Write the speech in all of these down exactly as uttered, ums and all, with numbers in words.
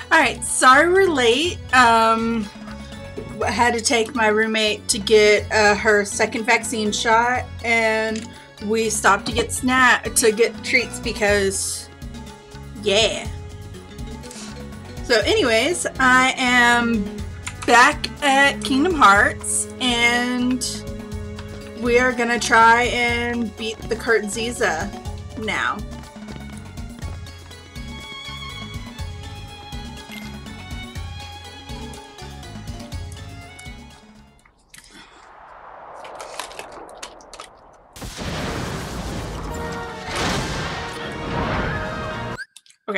Alright, sorry we're late. Um, I had to take my roommate to get uh, her second vaccine shot, and we stopped to get snack to get treats because, yeah. So anyways, I am back at Kingdom Hearts, and we are gonna try and beat the Kurt Ziza now. Okay.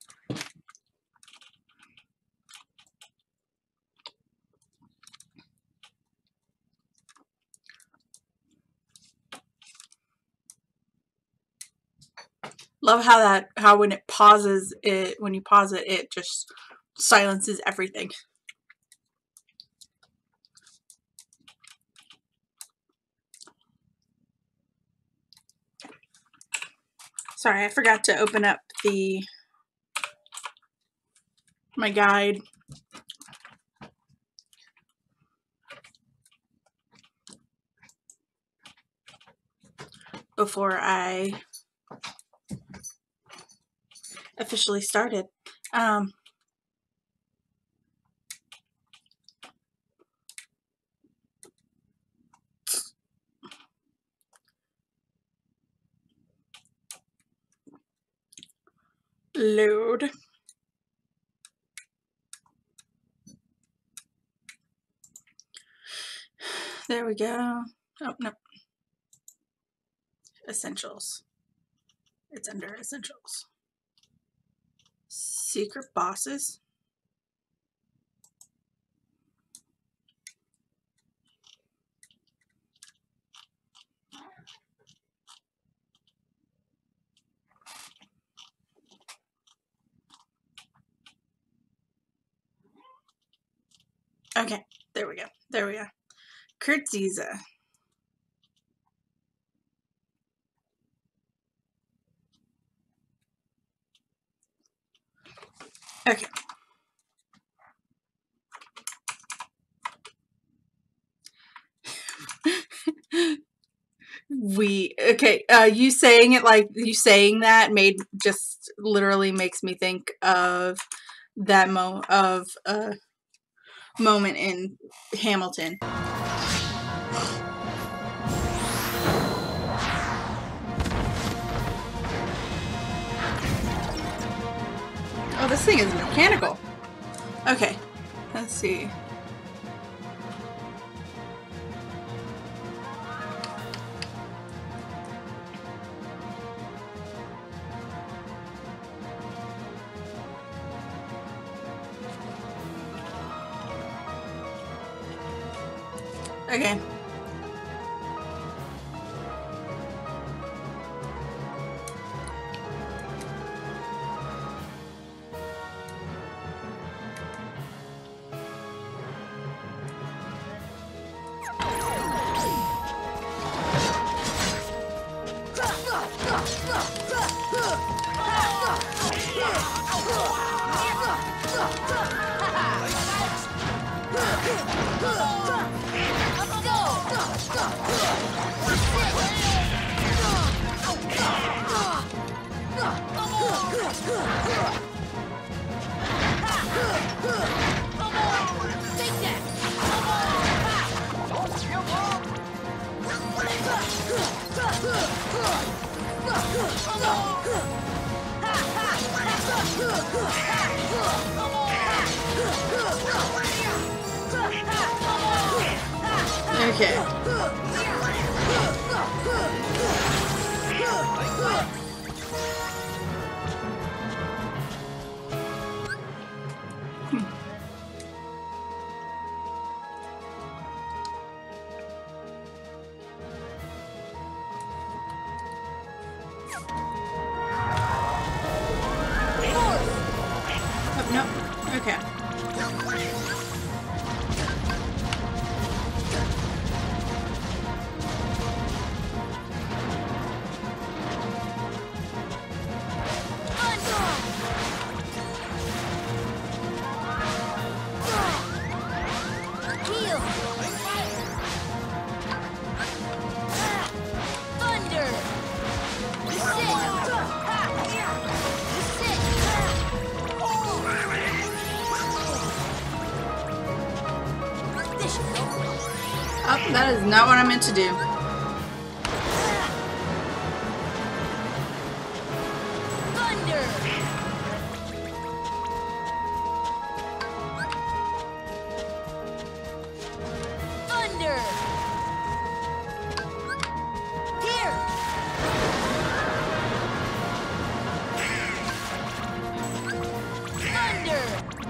Love how that, how when it pauses, it, when you pause it, it just silences everything. Sorry, I forgot to open up the, my guide. Before I officially started. Um, load. There we go. Oh, no. Essentials. It's under Essentials. Secret bosses. Okay, there we go. There we go. Kurt Ziza. Okay. we okay uh you saying it like you saying that made just literally makes me think of that mo of a uh, moment in Hamilton. Oh, this thing is mechanical. Okay, let's see. Okay. Okay. Oh, no. Okay. That is not what I meant to do. Thunder! Thunder! Here! Thunder!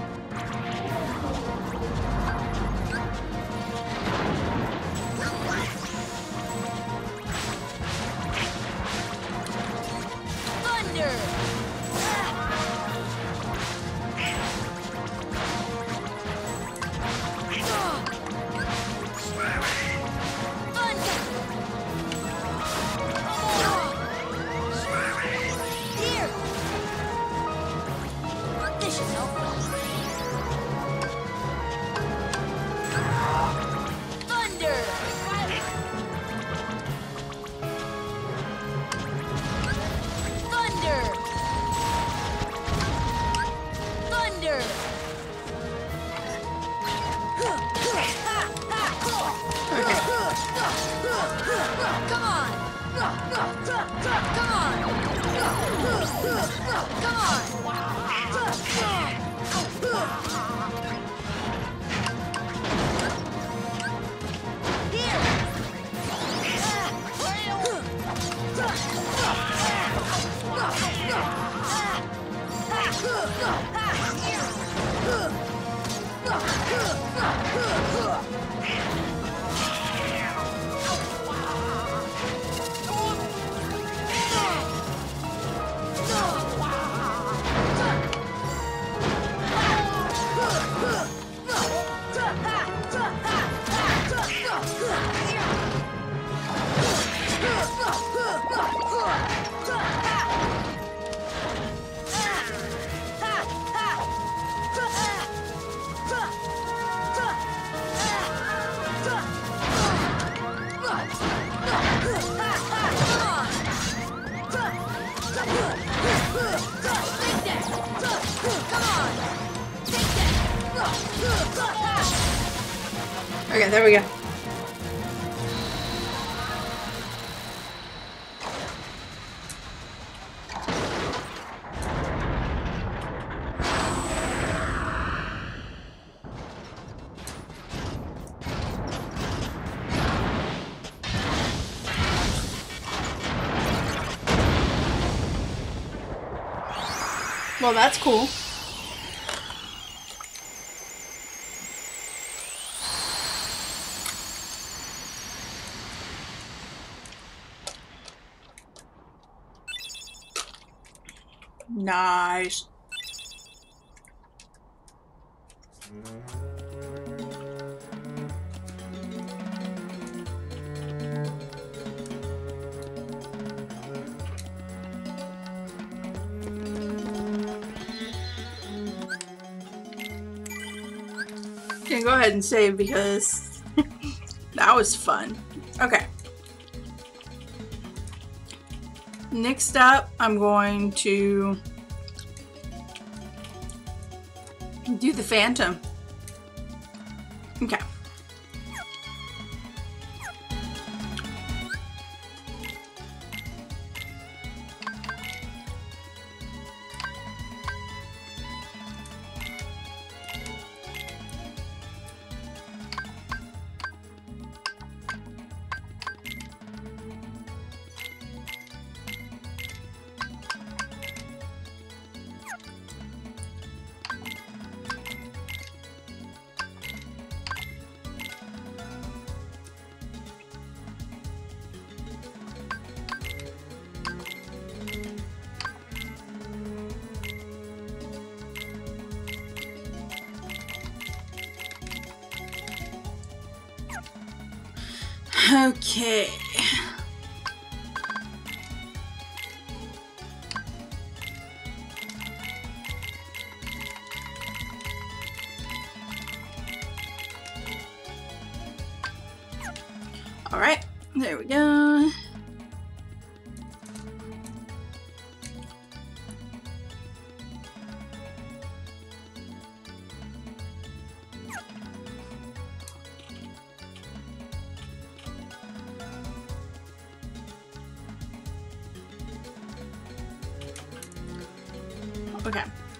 Okay, there we go. Well, that's cool. Nice. Can go ahead and save because that was fun. Okay. Next up, I'm going to do the Phantom. Okay. Okay. All right, there we go. Okay.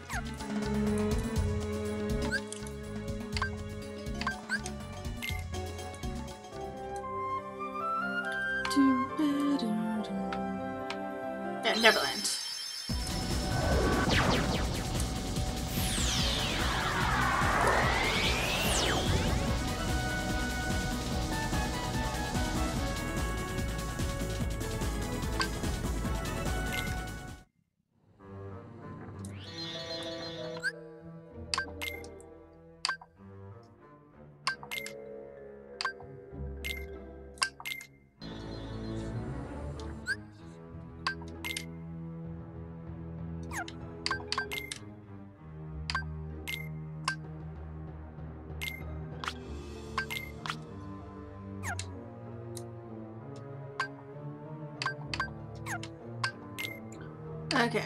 Yeah, Neverland. Okay.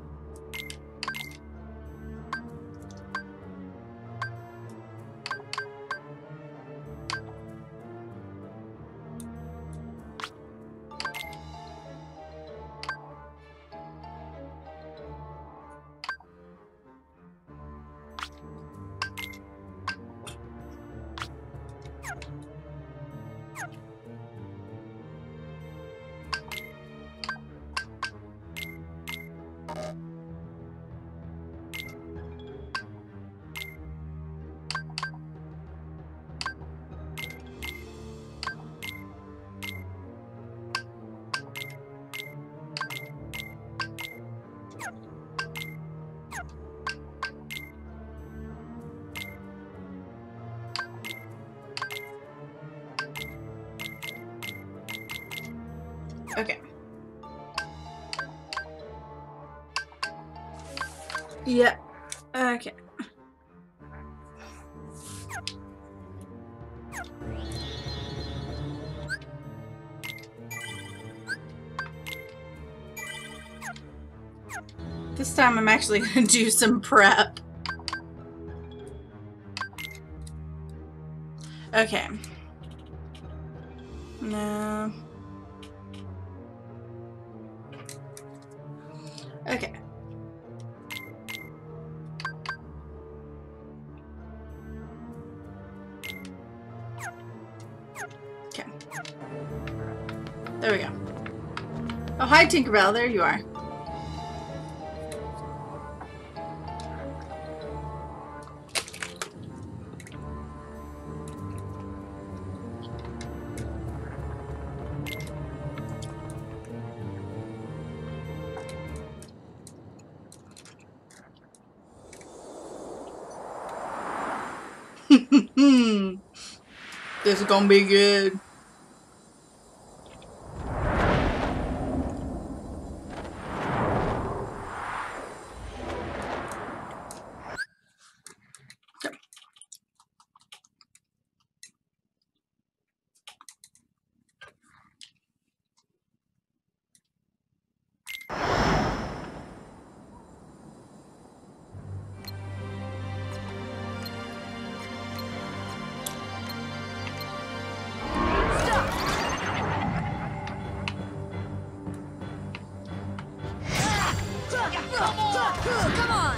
Okay. Yeah. Okay. This time I'm actually gonna do some prep. Okay. No. Okay. Okay. There we go. Oh, hi, Tinkerbell. There you are. This is gonna be good. Okay. Come on!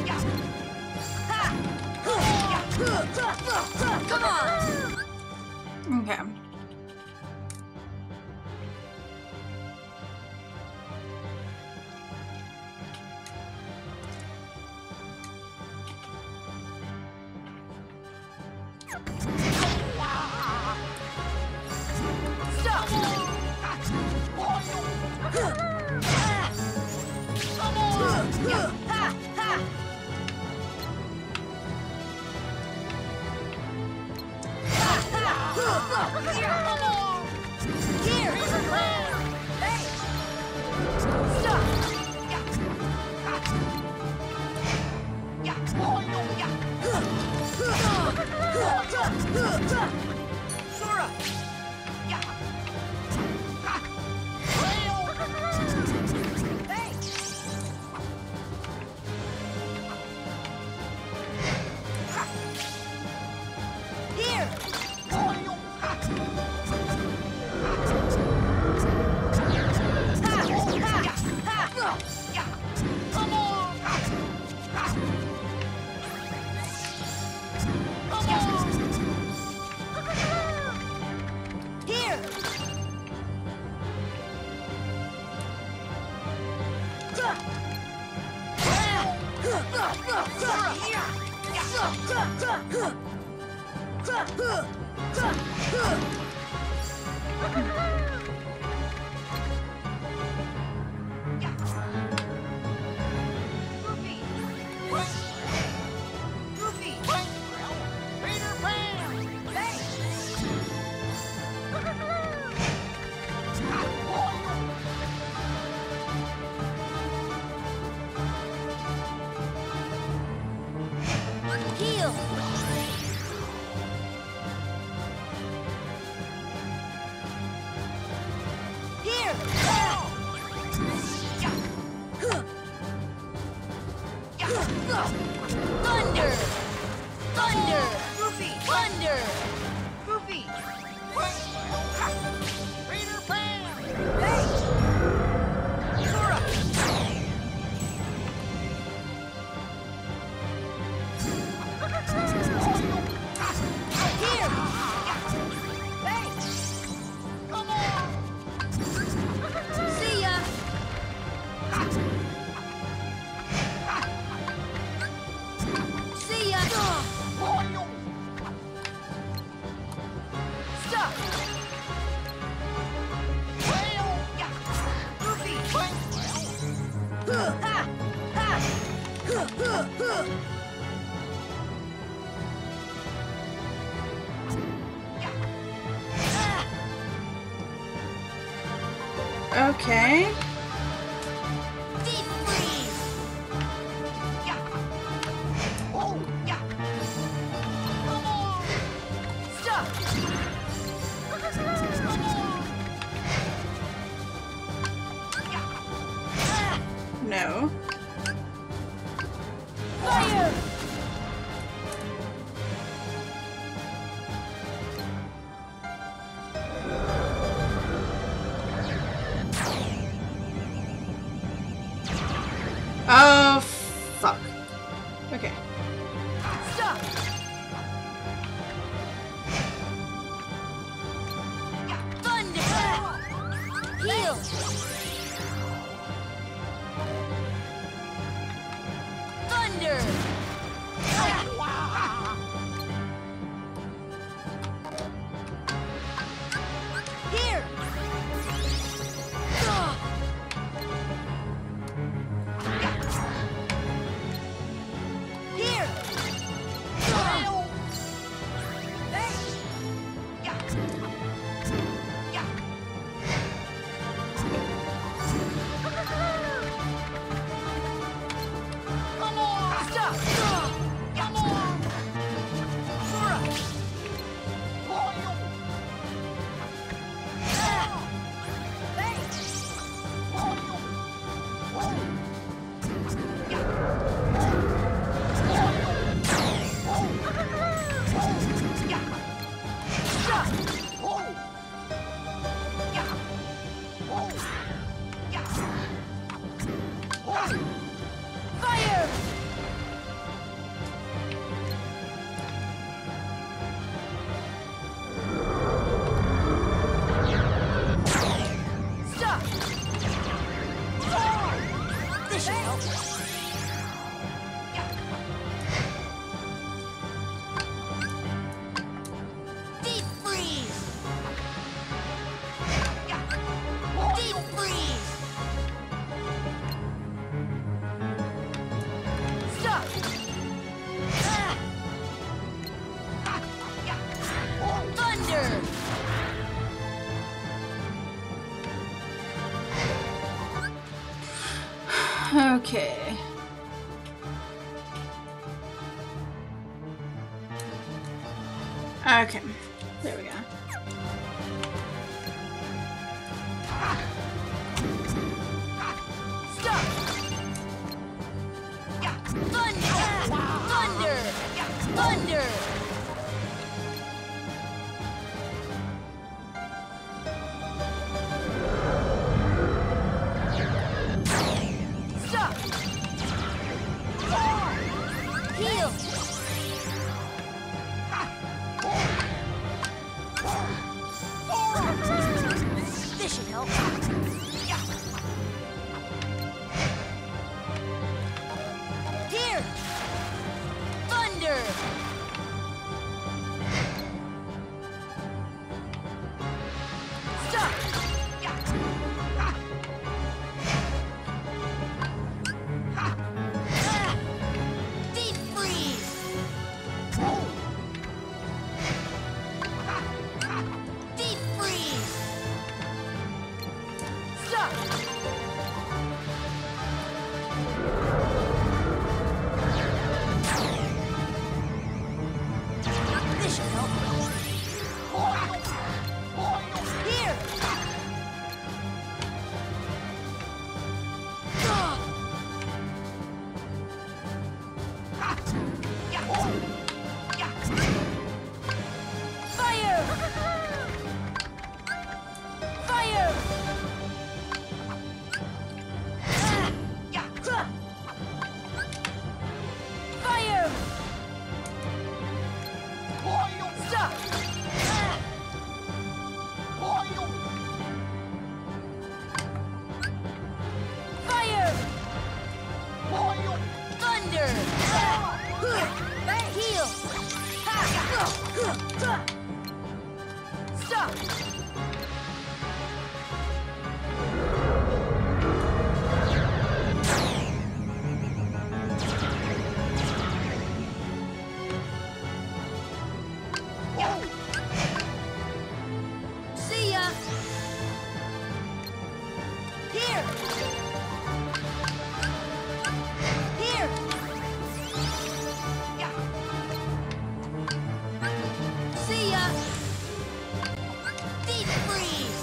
Come on! Okay. Heal. Here. Thunder. Thunder. Thunder. Peter Pan. Here. Come on. See ya. See ya. Stop. Ha! Ha! Huh, huh, huh. Okay. Deep freeze. Stop. No. Fire. Oh, fuck. Okay. Stop. Thunder. Heal. Thunder. Here. Here. Stop. Fire. Stop. This should help. Deep freeze. Deep freeze. Stop. Thunder. Okay. Okay. There we go. Stop. Thunder. Thunder. Thunder. Stop. Heal. This should help. Here. Stop! Deep freeze! Deep freeze! Stop! This should help. Here! Fire! Fire! Fire! Stop! Fire! Thunder! Heal! Stop! See ya! Here! Here! See ya! Deep freeze!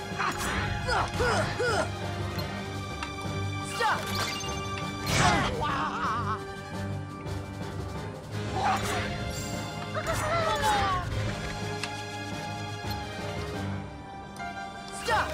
Stop! Stop!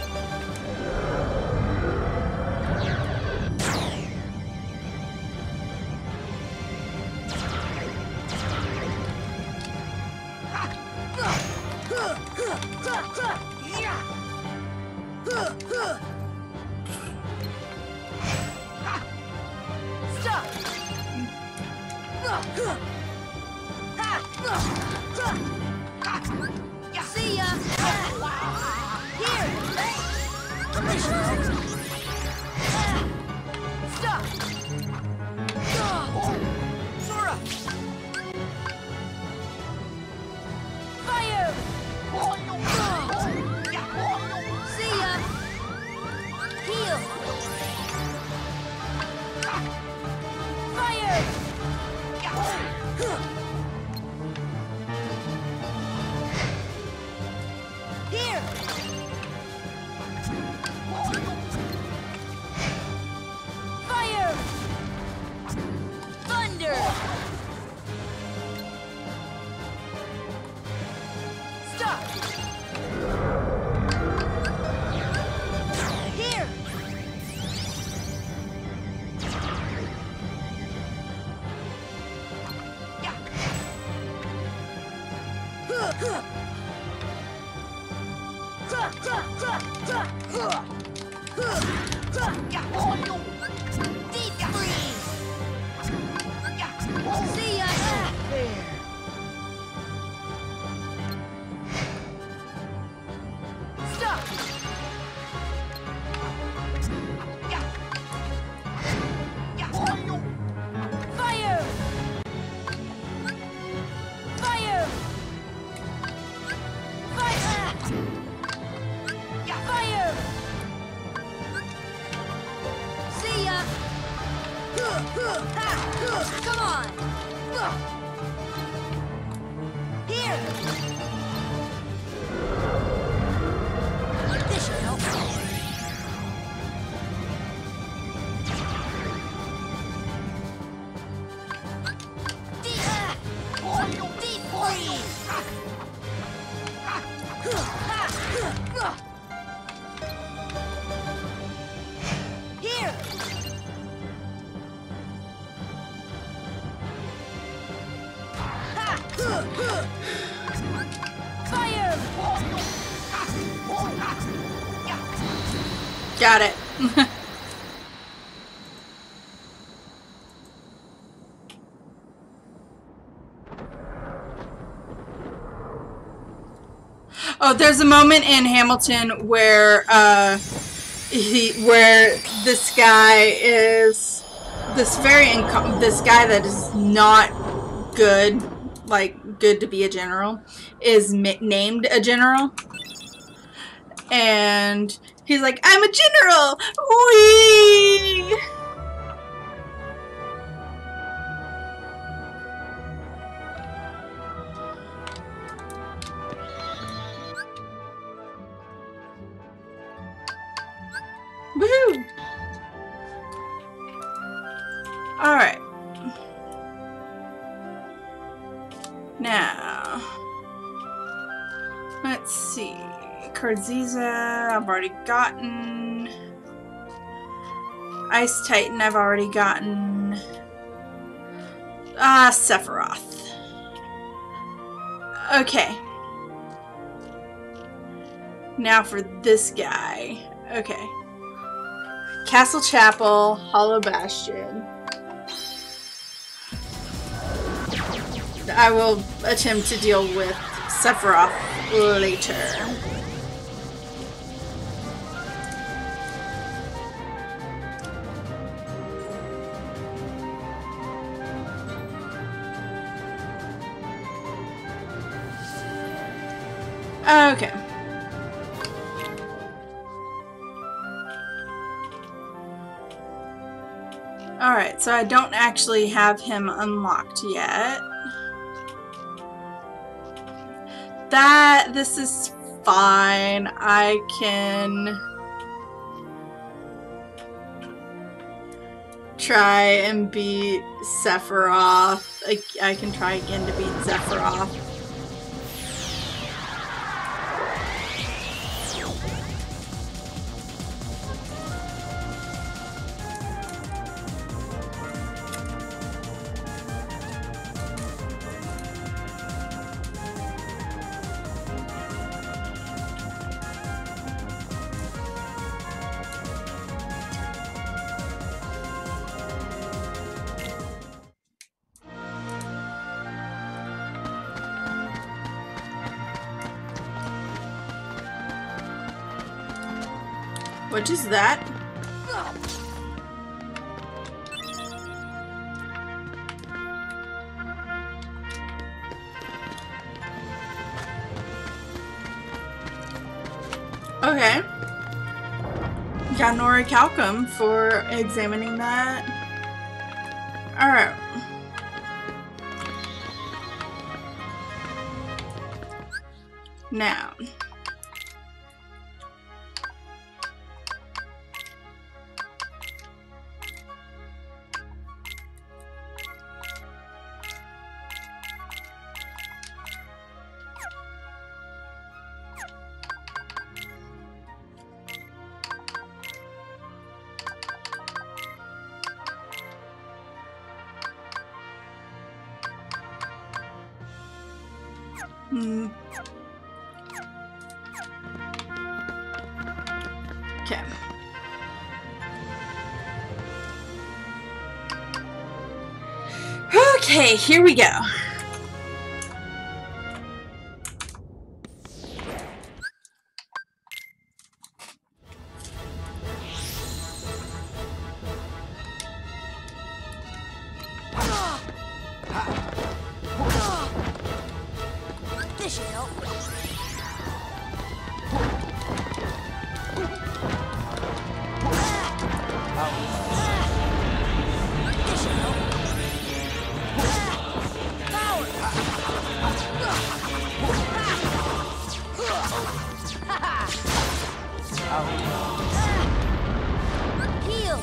Stop! See ya! Here! Stop! Sora! Fire! See ya! Heal! Fire! Here! Fire! Thunder! Stop! Here! Deep freeze! See ya! There! Stop! Fire! Fire! Fire! Fire! See ya! Come on! Here! This should help. Deep, deep freeze! Here! Fire! Got it. Oh, there's a moment in Hamilton where uh, he, where this guy is this very inco this guy that is not good, like good to be a general, is named a general, and he's like, "I'm a general." Whee! Woohoo! Alright. Now, let's see. Kurziza, I've already gotten. Ice Titan, I've already gotten. Ah, Sephiroth. Okay. Now for this guy. Okay. Castle Chapel, Hollow Bastion. I will attempt to deal with Sephiroth later. Okay. Alright, so I don't actually have him unlocked yet. That, this is fine. I can try and beat Sephiroth. I, I can try again to beat Sephiroth. What is that? Okay. Got an orichalcum for examining that. Alright. Now. Hmm. Okay. Okay, here we go. This should help. This should help. Power. Heal.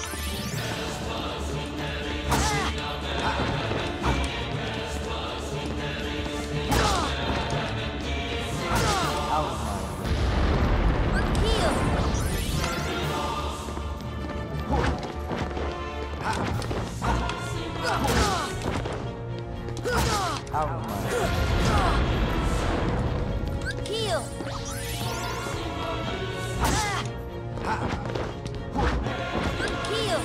Heal. Heal.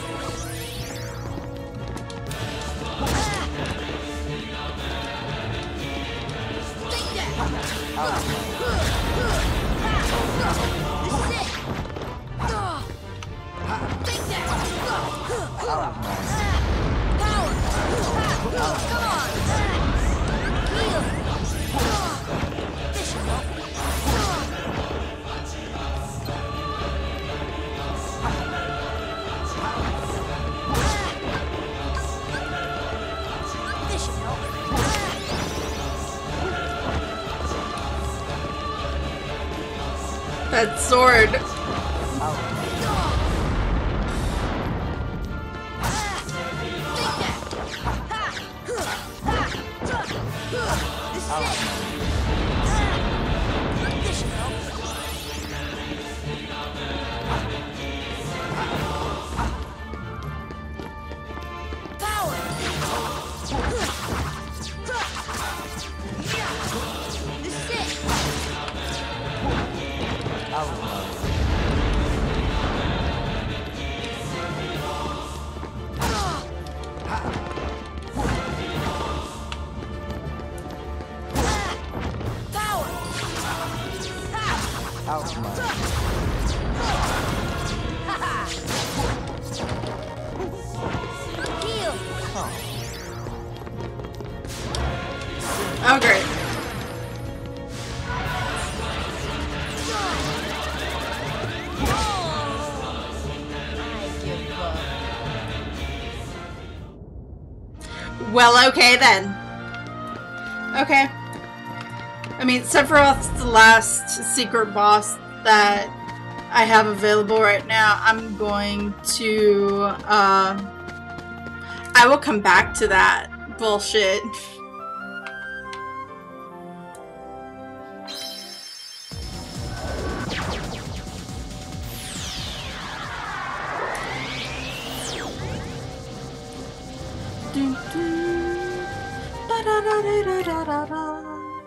Take that. That sword. Oh, great. Well, okay then. Okay. I mean, Sephiroth's the last secret boss that I have available right now. I'm going to, uh... I will come back to that bullshit. Dun, dun. Da, da, da, da, da, da, da.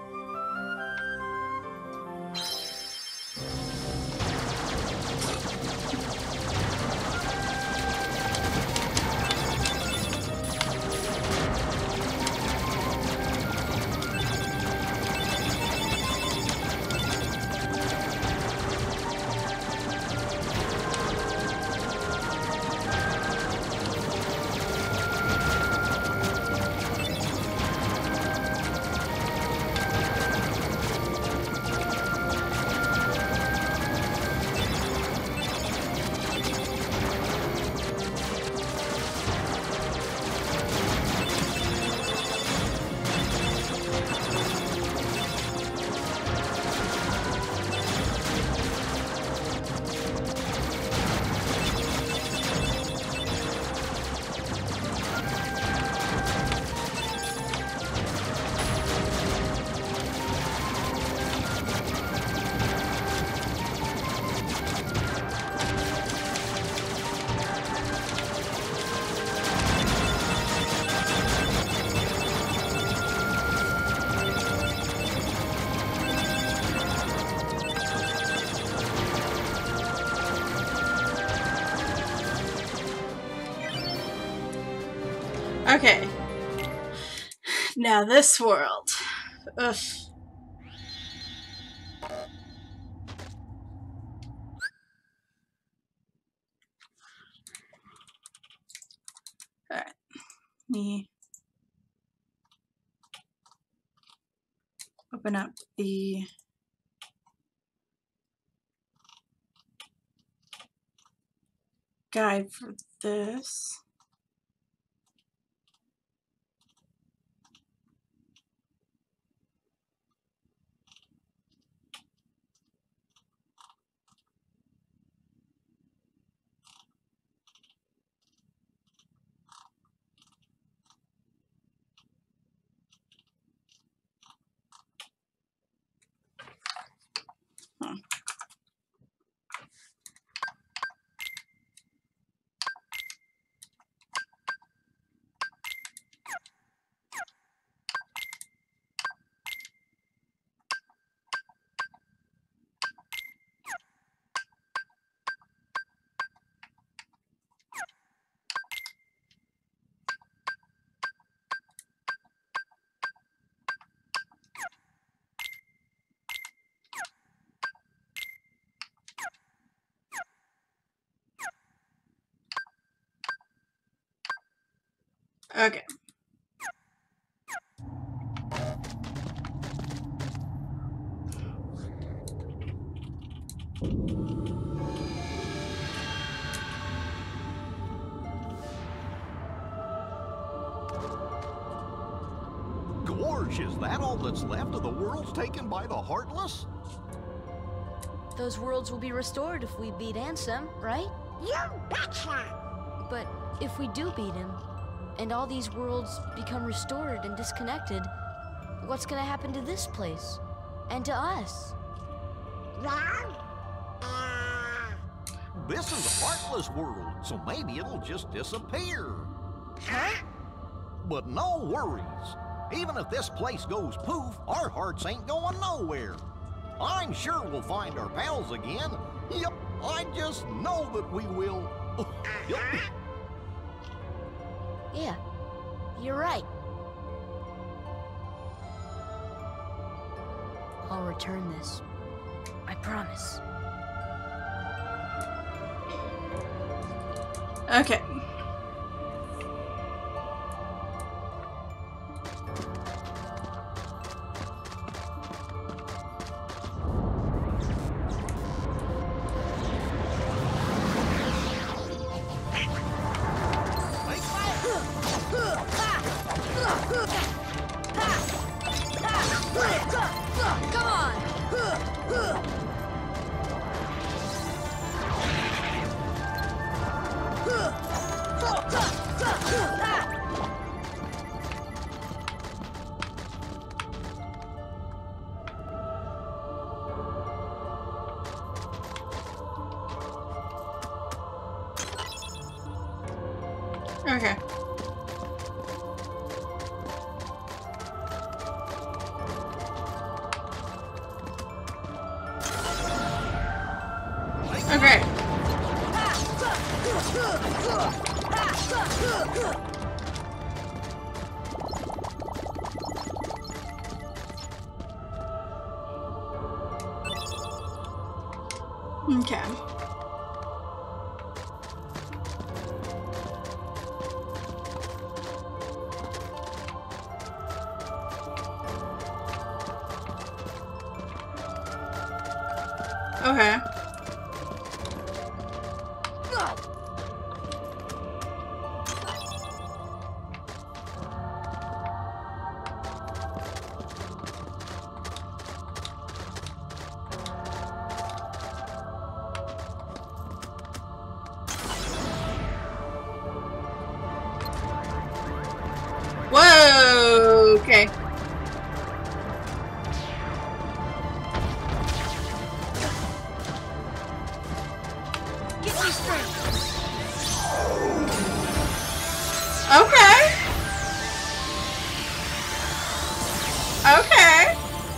Okay. Now this world. Ugh. Alright. Me open up the guide for this. Huh. Okay. Gorge, is that all that's left of the worlds taken by the Heartless? Those worlds will be restored if we beat Ansem, right? You betcha! But if we do beat him, and all these worlds become restored and disconnected, what's gonna happen to this place? And to us? Well, uh... This is a Heartless world, so maybe it'll just disappear. Huh? But no worries. Even if this place goes poof, our hearts ain't going nowhere. I'm sure we'll find our pals again. Yep, I just know that we will. Yep. Yeah, you're right. I'll return this. I promise. Okay. Come on! Okay. Okay. Okay. Okay. Whoa, okay. Get me straight! Okay. Okay.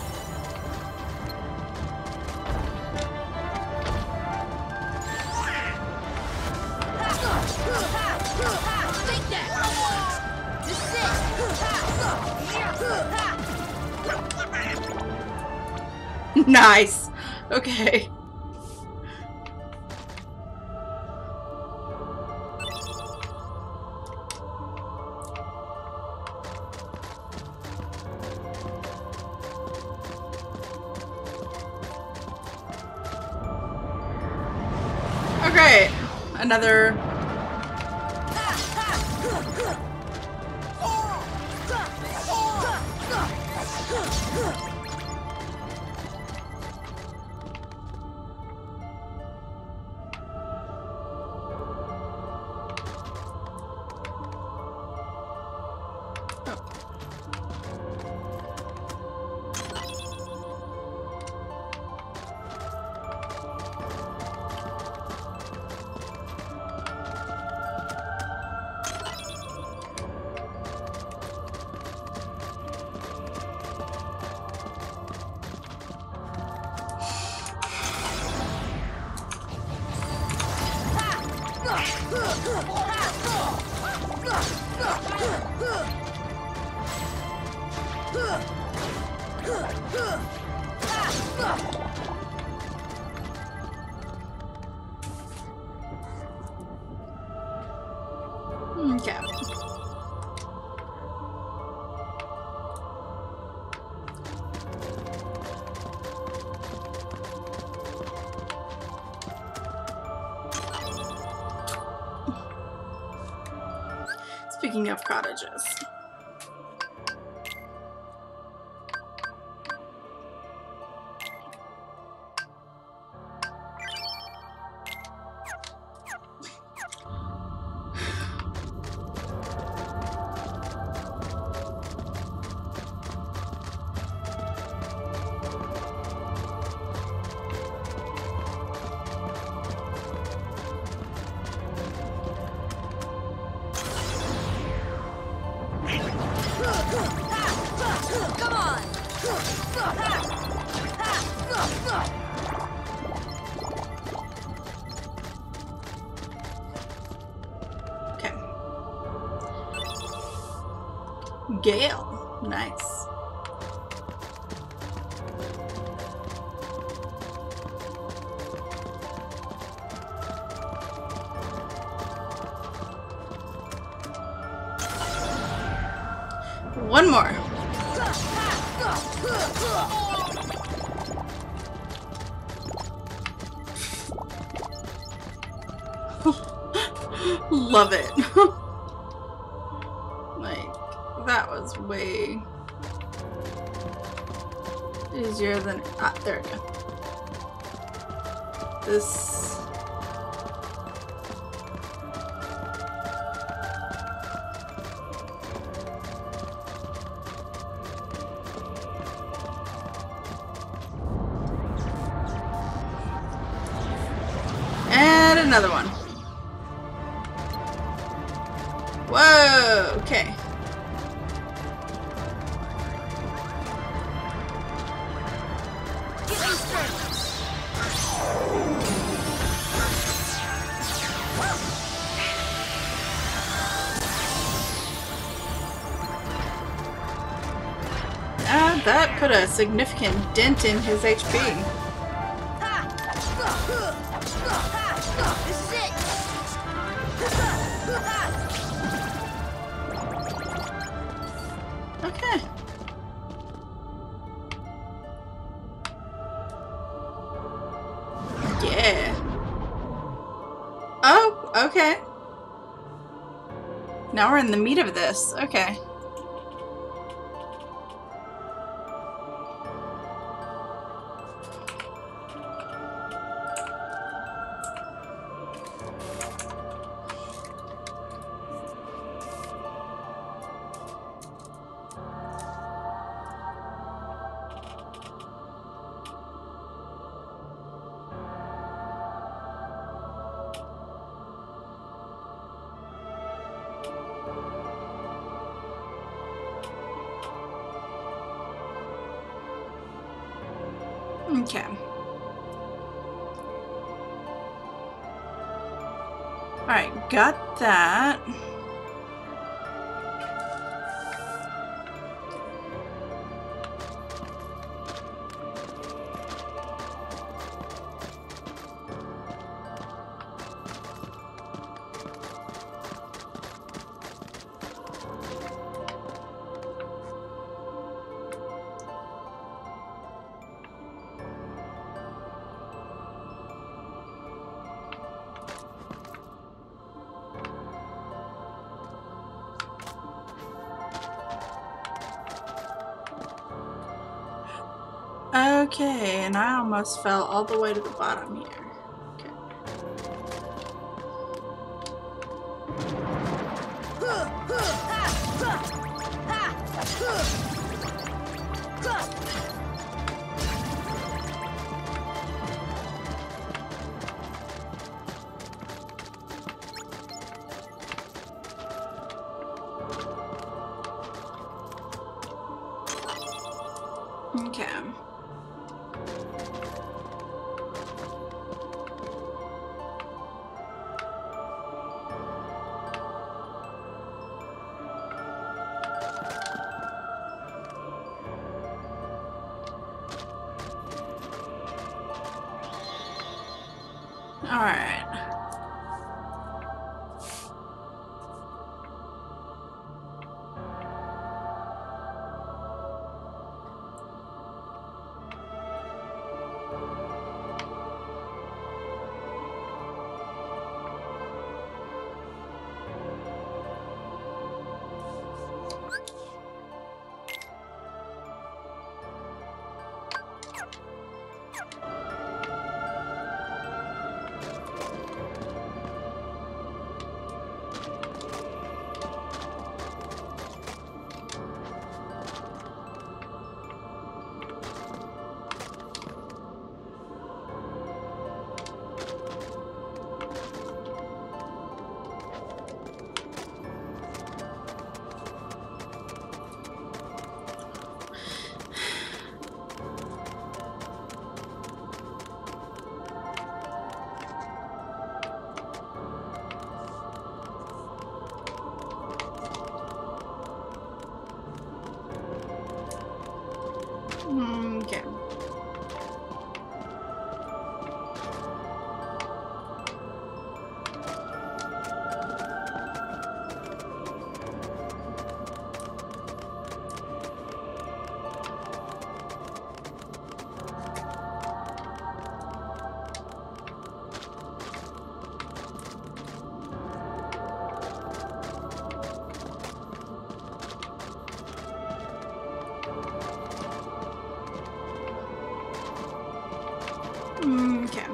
Take that! This is it! Nice. Okay. Okay. Another. Okay. Speaking of cottages. Come on! Okay. Gale. Nice. One more. Love it. Like, that was way easier than... Ah, there we go. This... And another one. Whoa, okay. Ah, that put a significant dent in his H P. This is it! Okay. Yeah. Oh, okay. Now we're in the meat of this. Okay. Okay. Alright, got that. Okay, and I almost fell all the way to the bottom here. Okay. Okay. All right. Okay. Okay.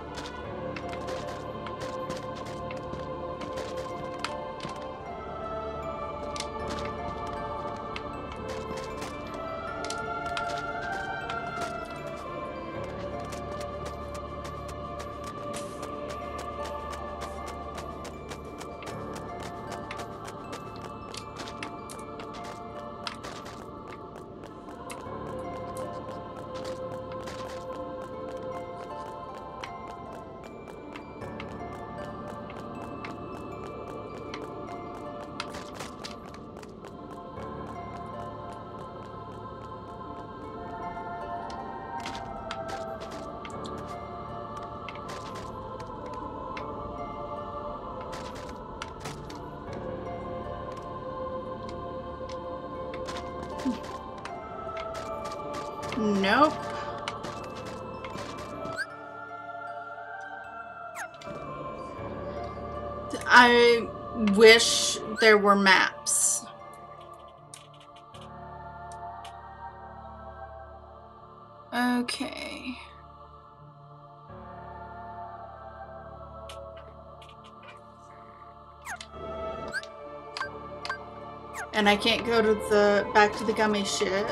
Nope. I wish there were maps. Okay. And I can't go to the back to the gummy ship.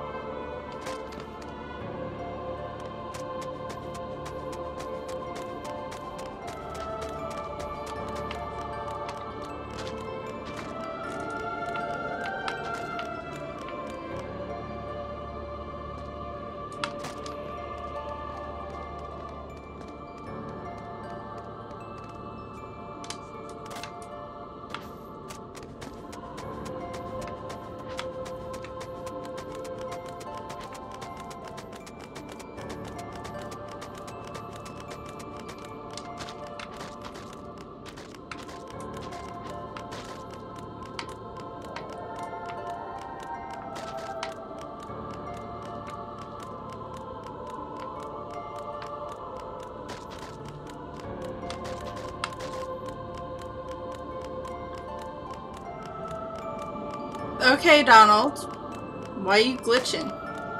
Okay, Donald. Why are you glitching?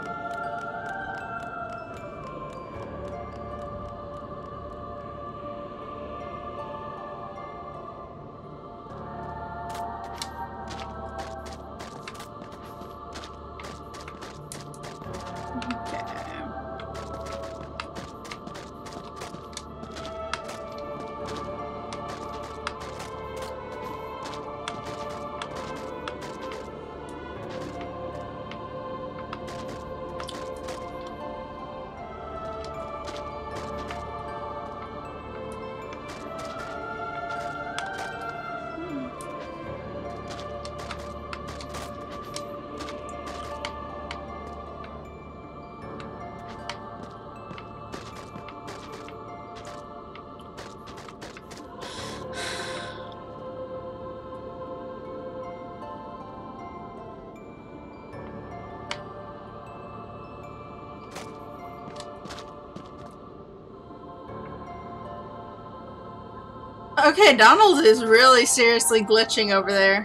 Okay, Donald is really seriously glitching over there.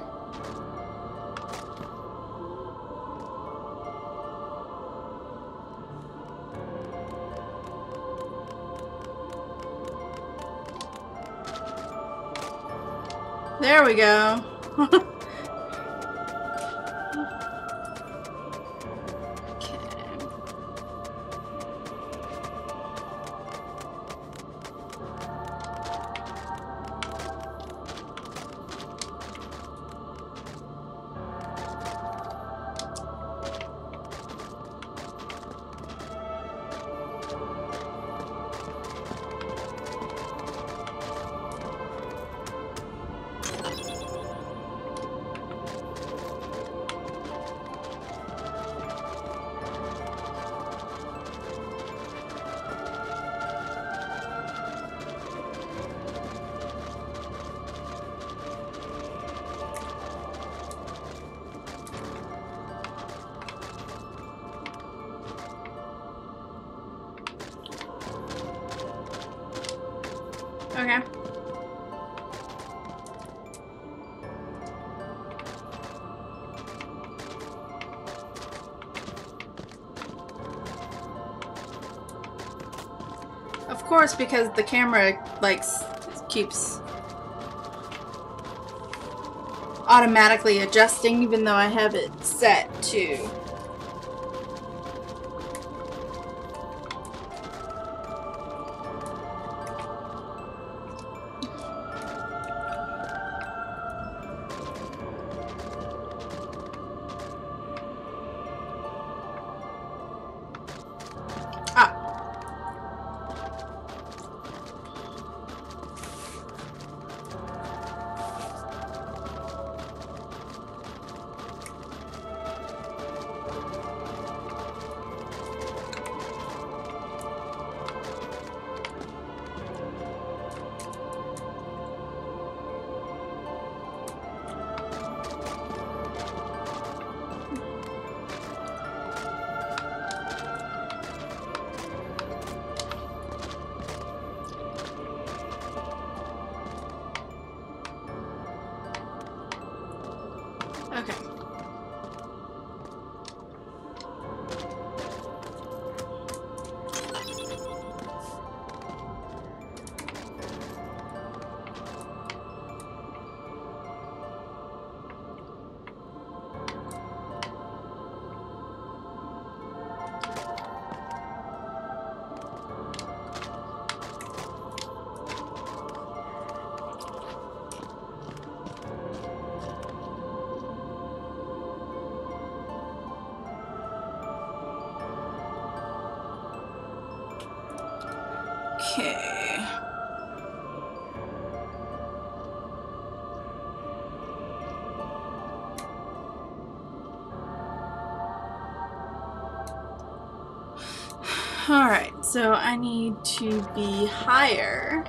There we go. Okay. Of course, because the camera like s- keeps automatically adjusting, even though I have it set to. Ah. Okay. Okay. All right, so I need to be higher.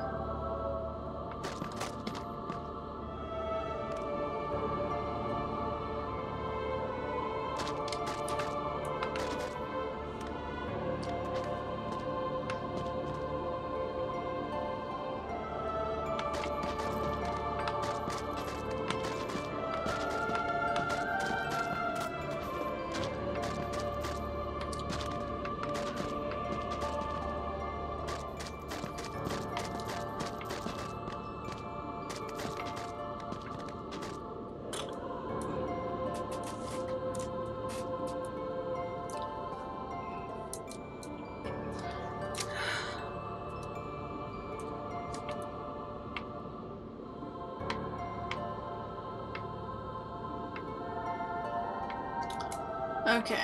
Okay.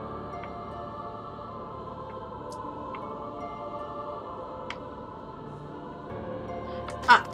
Ah.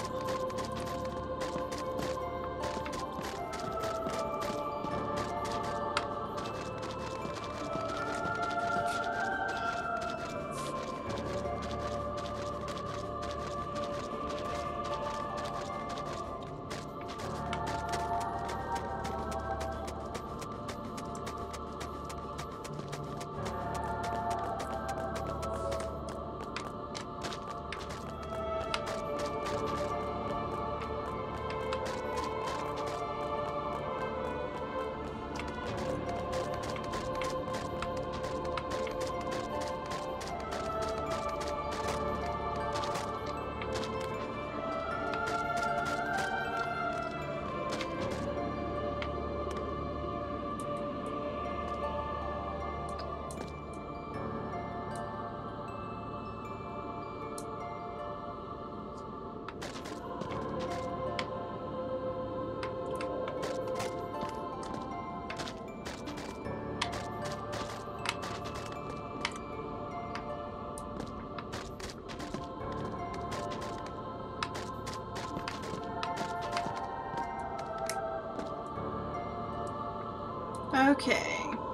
Okay.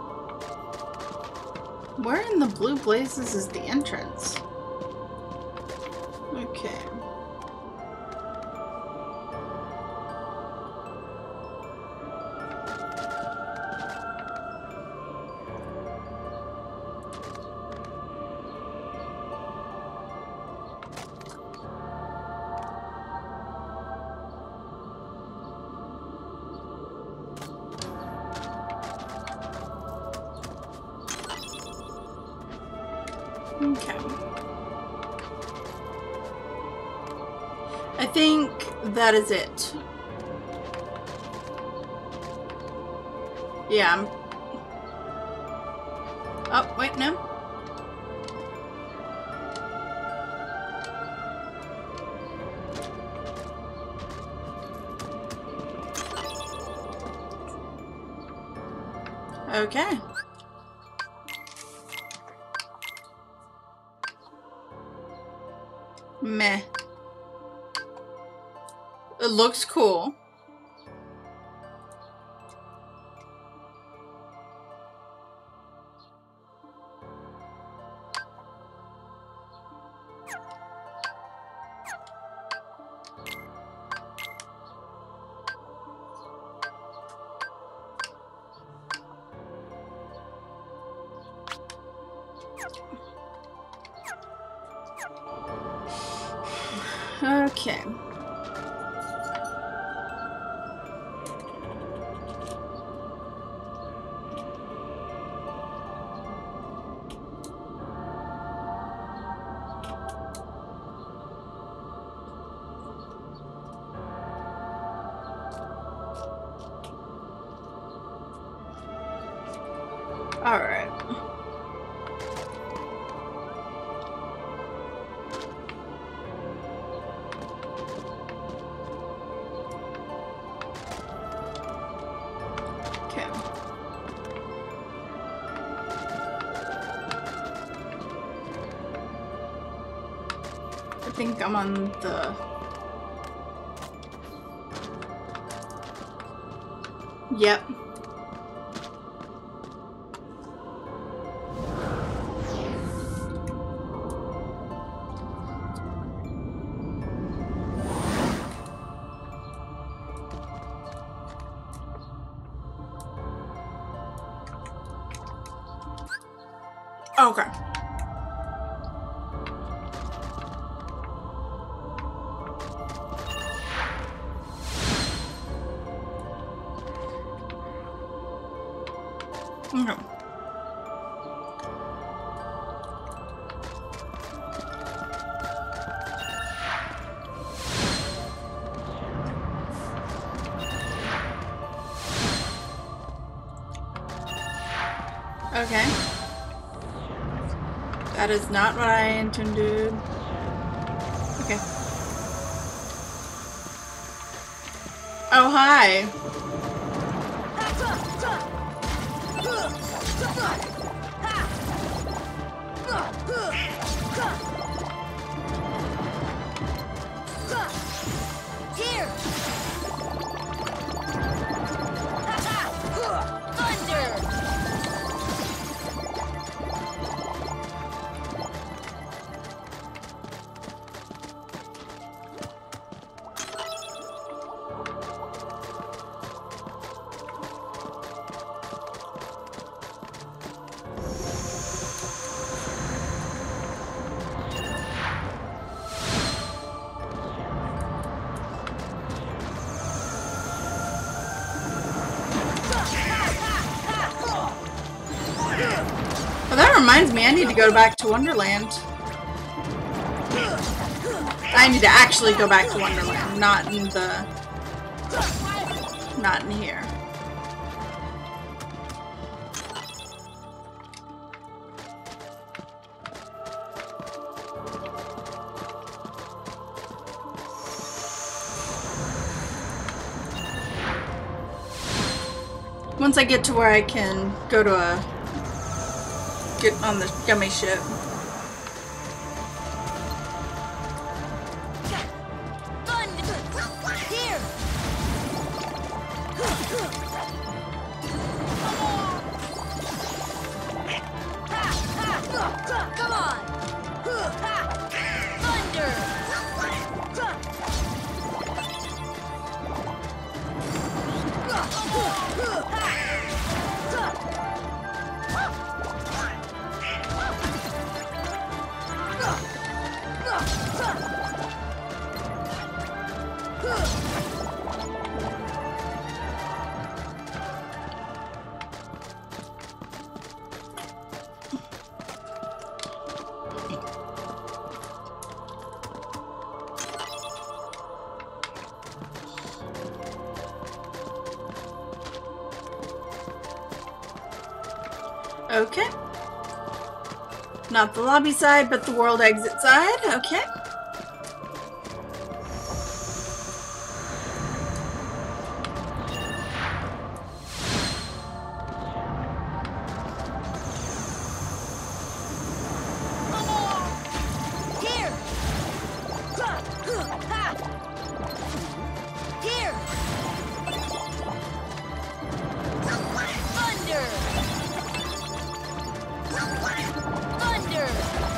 Where in the blue blazes is the entrance? Okay. Okay. I think that is it. Yeah, I'm... Oh, wait, no. Okay. Meh. It looks cool. Okay. All right. Okay. I think I'm on the... Yep. Okay. Okay. Okay. That is not what I intended. Okay. Oh, hi. Here! Thunder! Well, that reminds me, I need to go back to Wonderland. I need to actually go back to Wonderland, not in the... not in here. Once I get to where I can go to a... get on the gummy ship. Here! Come on! Thunder! Okay. Not the lobby side, but the world exit side. Okay. Here! Here! Thunder! Thunder!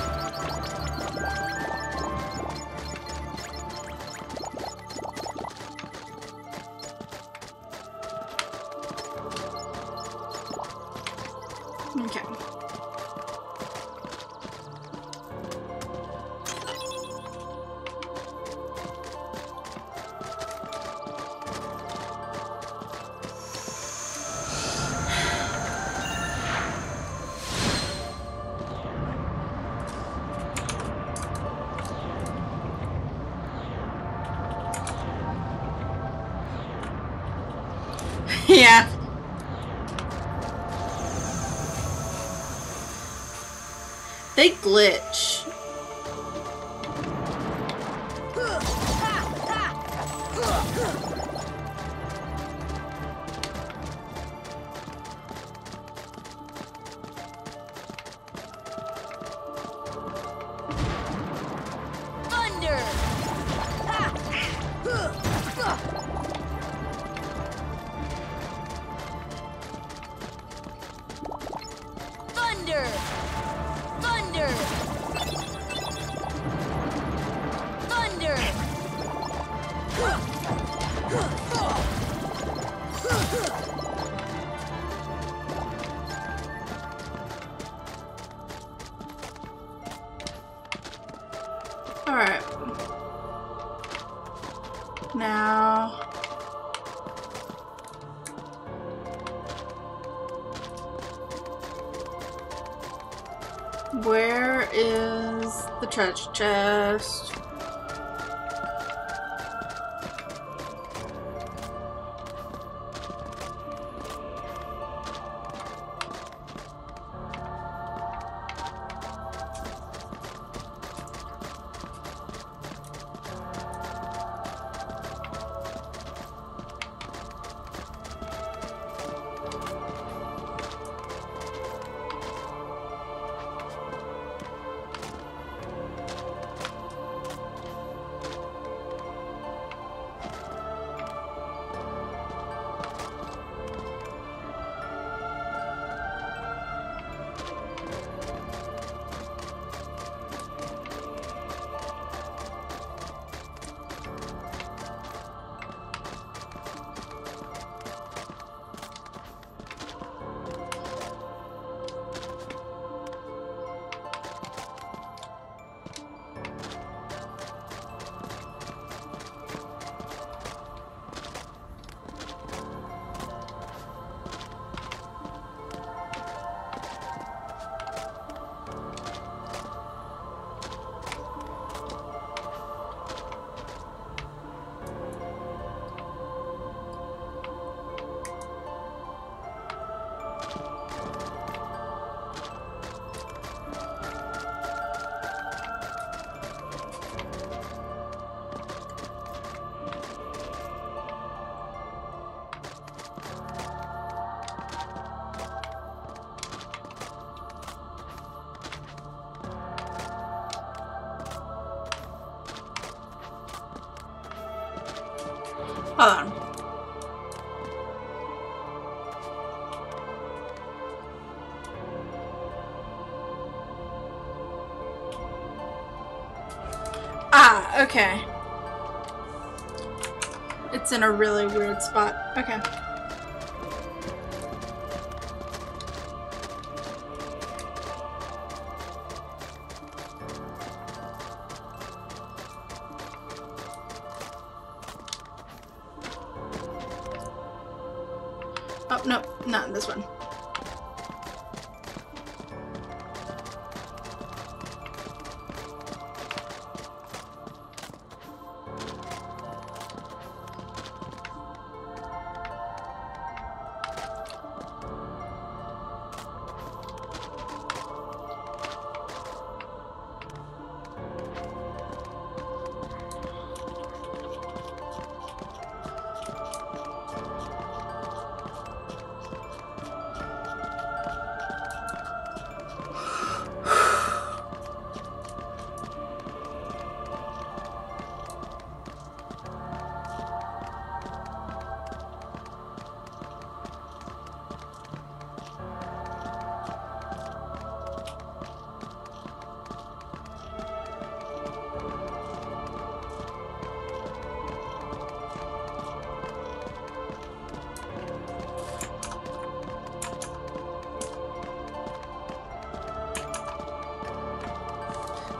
Okay. Yeah. They glitch. Thunder! Thunder! Thunder! Thunder! All right. Now. Where is the treasure chest? Hold on. Ah, okay. It's in a really weird spot. Okay. Oh, no, not this one.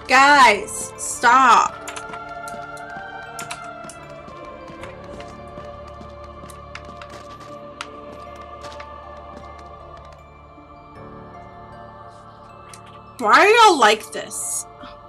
Guys, stop. Why are y'all like this?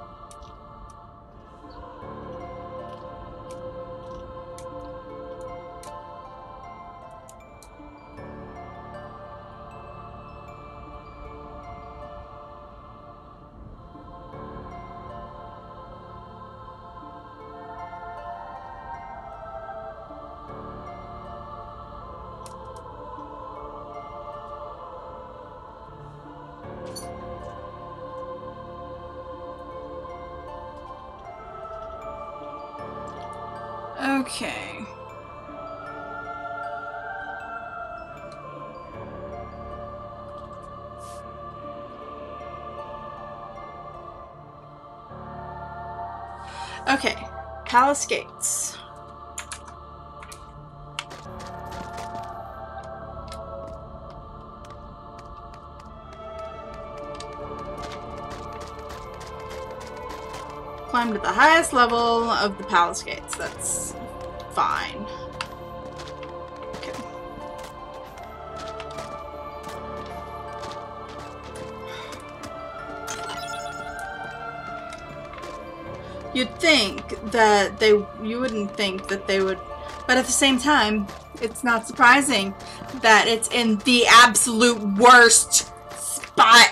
Okay. Okay. Palace gates. Climb to the highest level of the palace gates. That's fine. Okay. You'd think that they, you wouldn't think that they would, but at the same time, it's not surprising that it's in the absolute worst spot.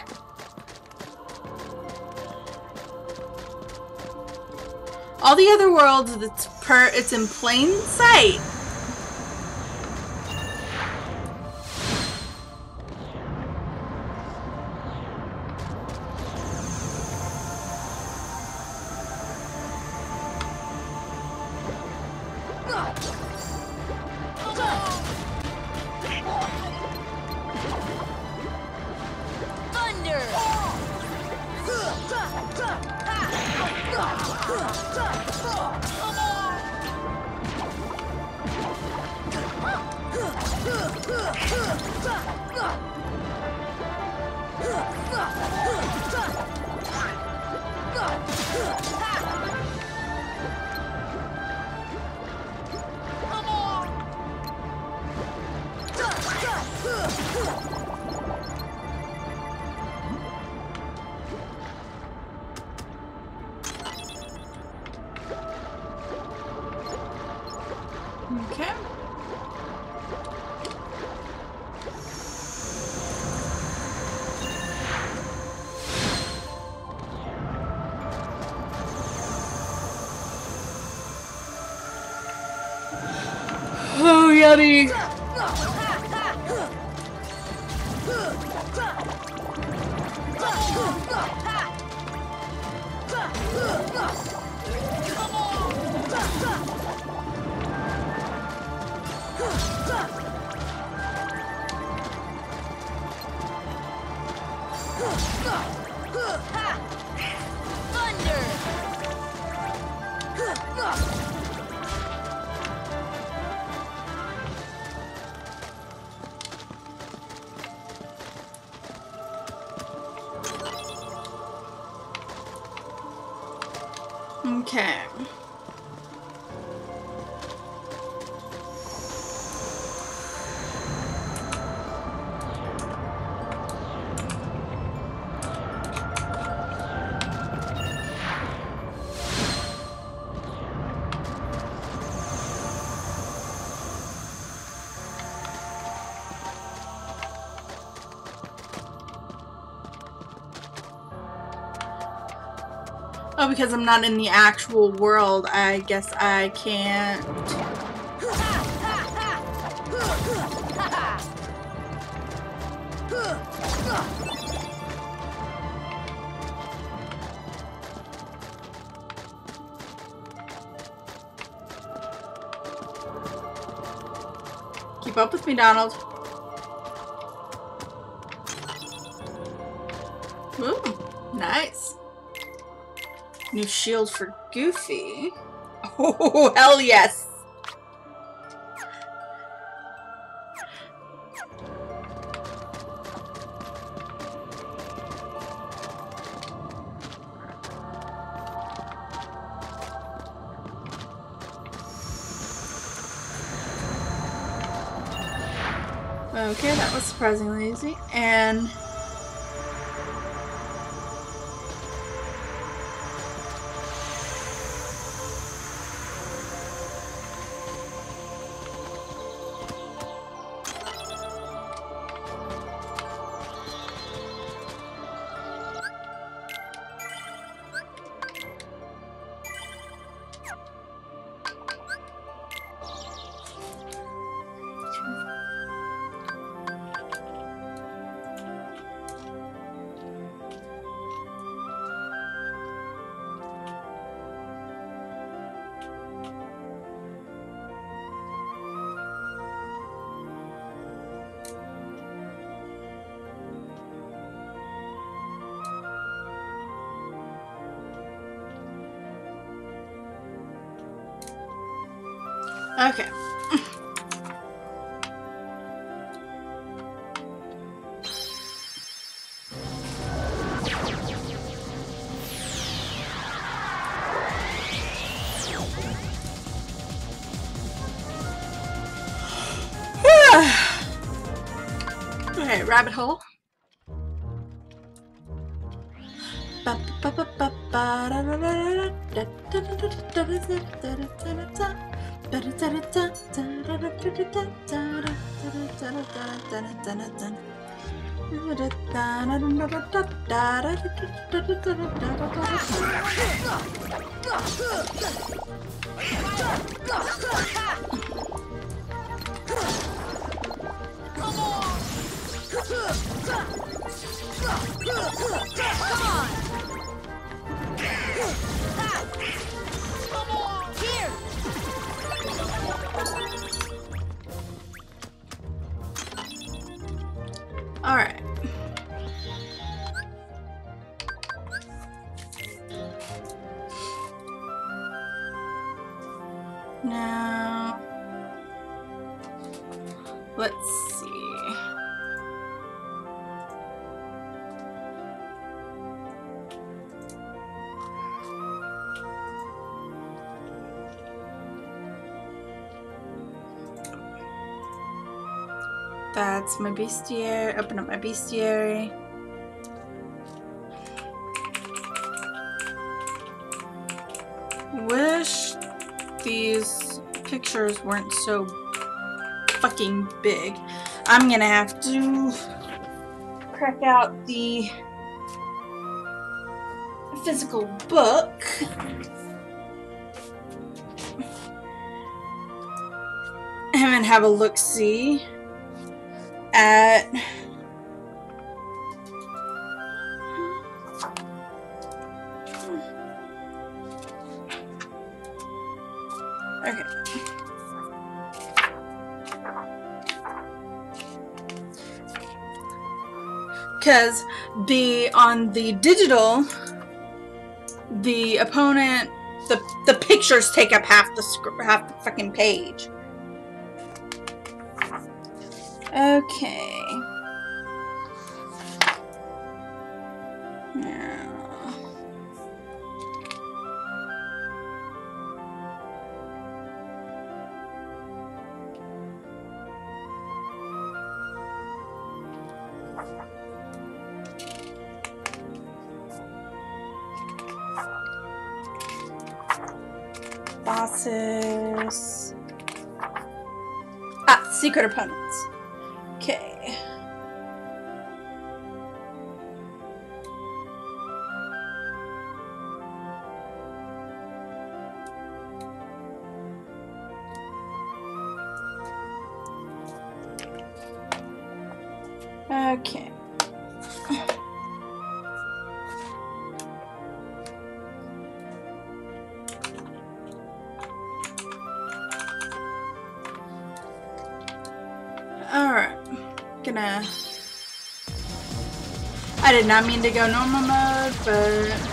All the other worlds, it's per, it's in plain sight. Okay. Oh, yummy. Okay. Oh, because I'm not in the actual world, I guess I can't. Keep up with me, Donald. Ooh, nice. New shield for Goofy. Oh, hell yes. Okay, that was surprisingly easy. And okay. Okay, rabbit hole. All right. Now, let's see. That's my bestiary. Open up my bestiary. Wish these pictures weren't so fucking big. I'm gonna have to crack out the physical book. And have a look-see at okay. Because the on the digital, the opponent, the the pictures take up half the sc half the fucking page. Okay. Now. Bosses. Ah, secret opponents. Okay. Okay. Alright. Gonna... I did not mean to go normal mode, but...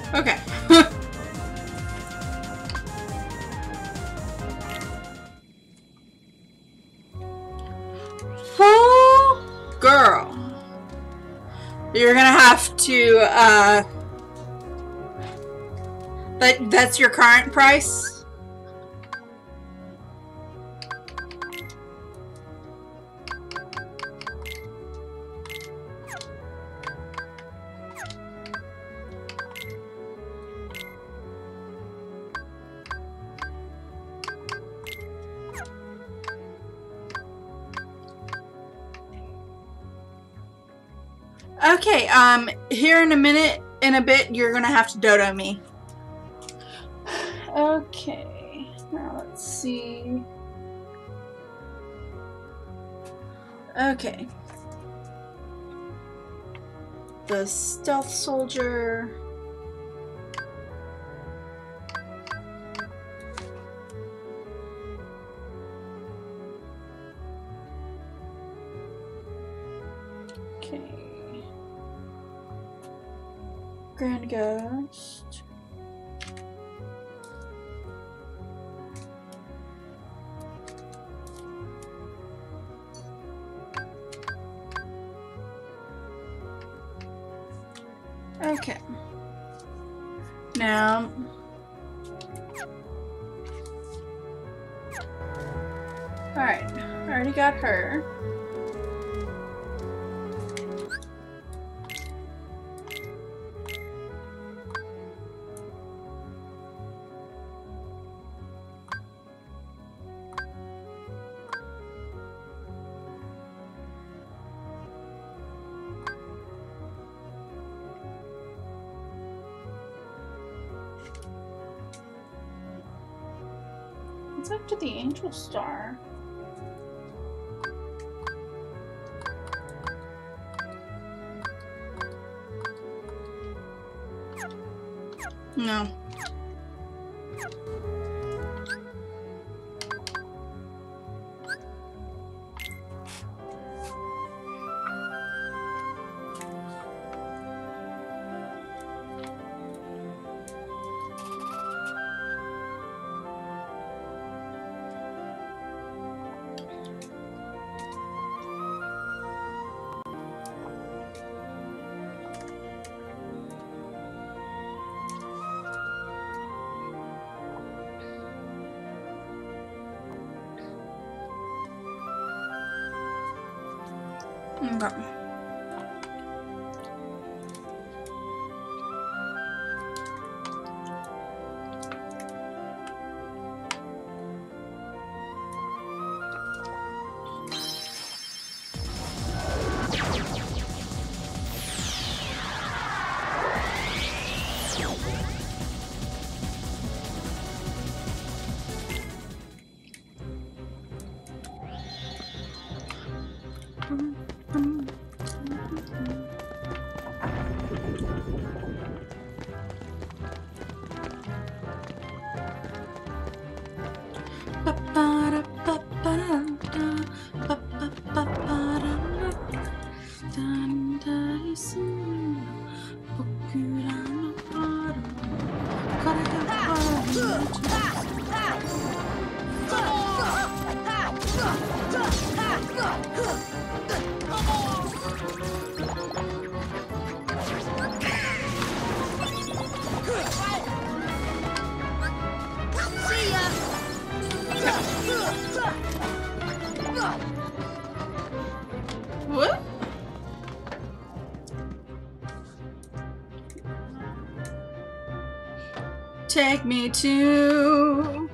Okay. Oh, girl. You're gonna have to, uh... That, that's your current price? Okay, um, here in a minute, in a bit, you're gonna have to dodo me. Okay, now let's see. Okay. The stealth soldier. Okay. Grand Ghost. Okay. Now, alright, I already got her. What's after the Angel Star? No. Okay. What? Take me to...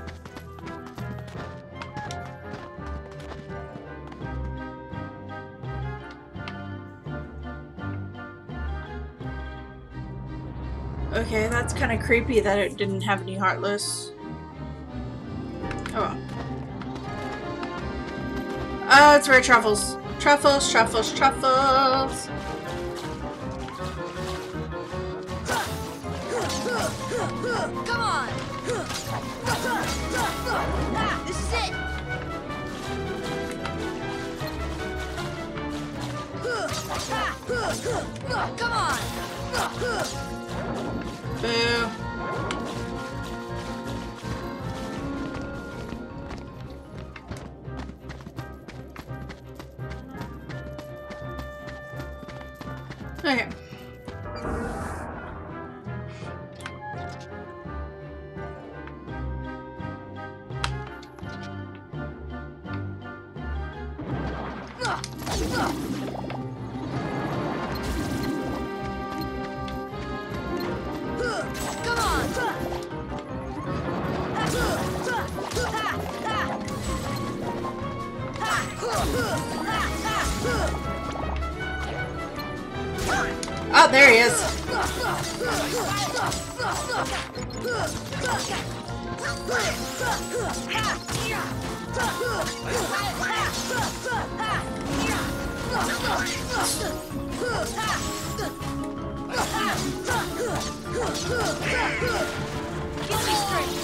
Okay, that's kind of creepy that it didn't have any Heartless. Oh well. Oh, it's rare truffles. Truffles, truffles, truffles. Come on! This is it! Come on! Boo. Okay. Come on! Oh, there he is. Get me straight!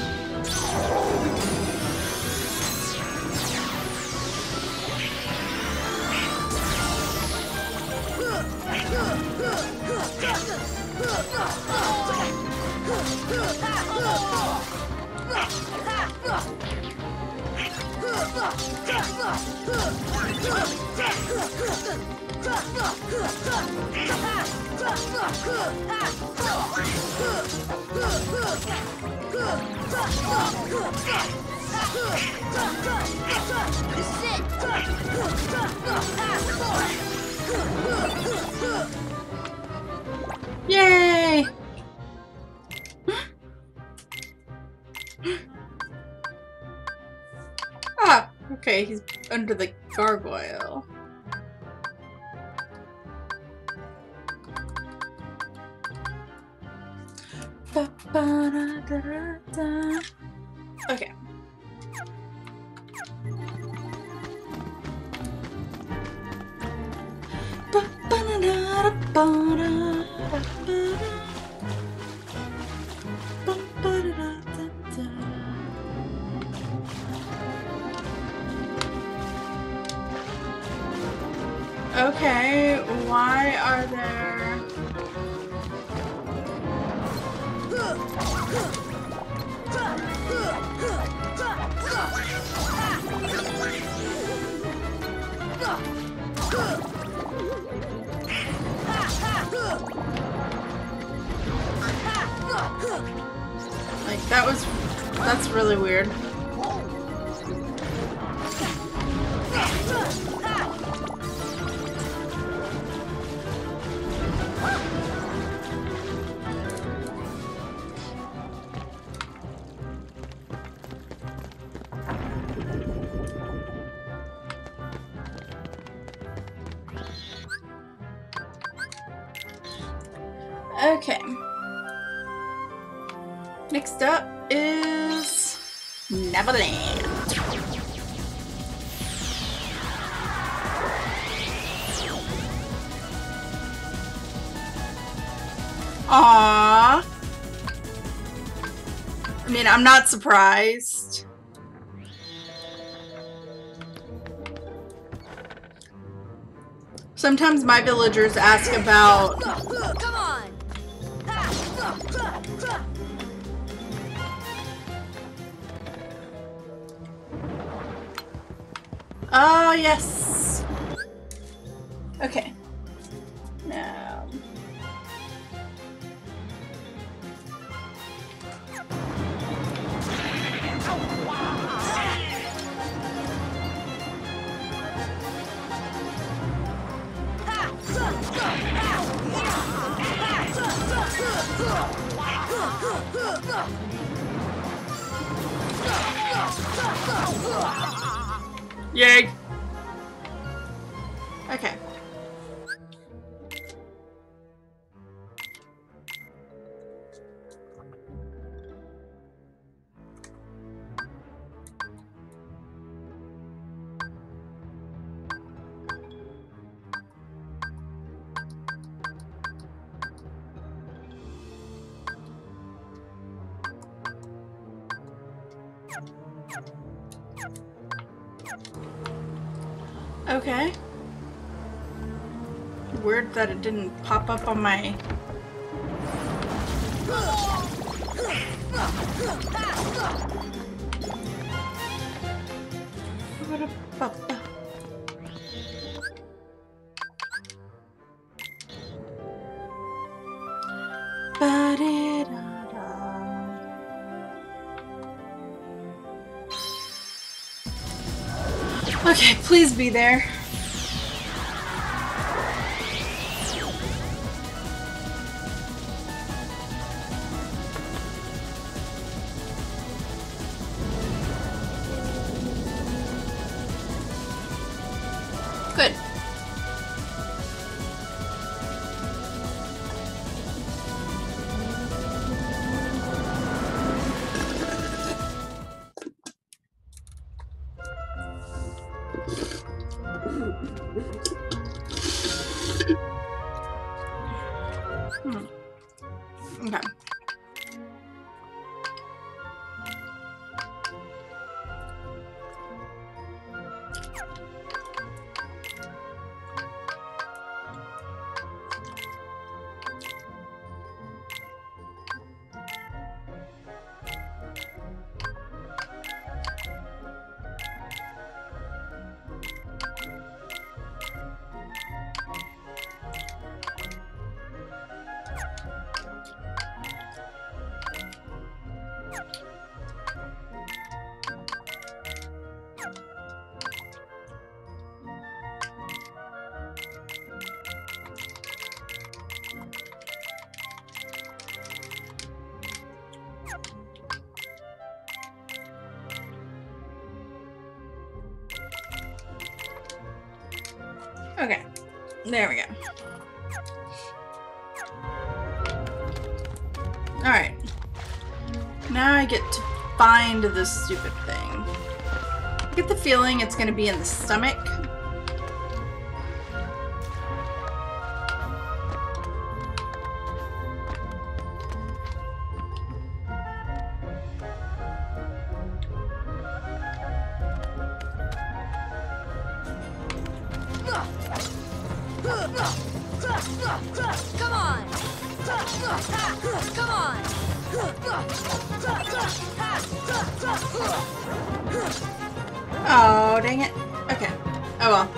Yay! Ah, okay, he's under the gargoyle. Ba-ba-da-da-da-da. Okay. Okay, why are there... Like, that was... that's really weird. Okay. Next up is Neverland. Aww. I mean, I'm not surprised. Sometimes my villagers ask about... Come on! Oh, yes. Okay. Now... Yay! Okay. Okay. Weird that it didn't pop up on my... Okay, please be there. Good. Hmm. Okay. Okay, there we go. Alright. Now I get to find this stupid thing. I get the feeling it's gonna be in the stomach. Come on! Come on! Oh, dang it. Okay. Oh well.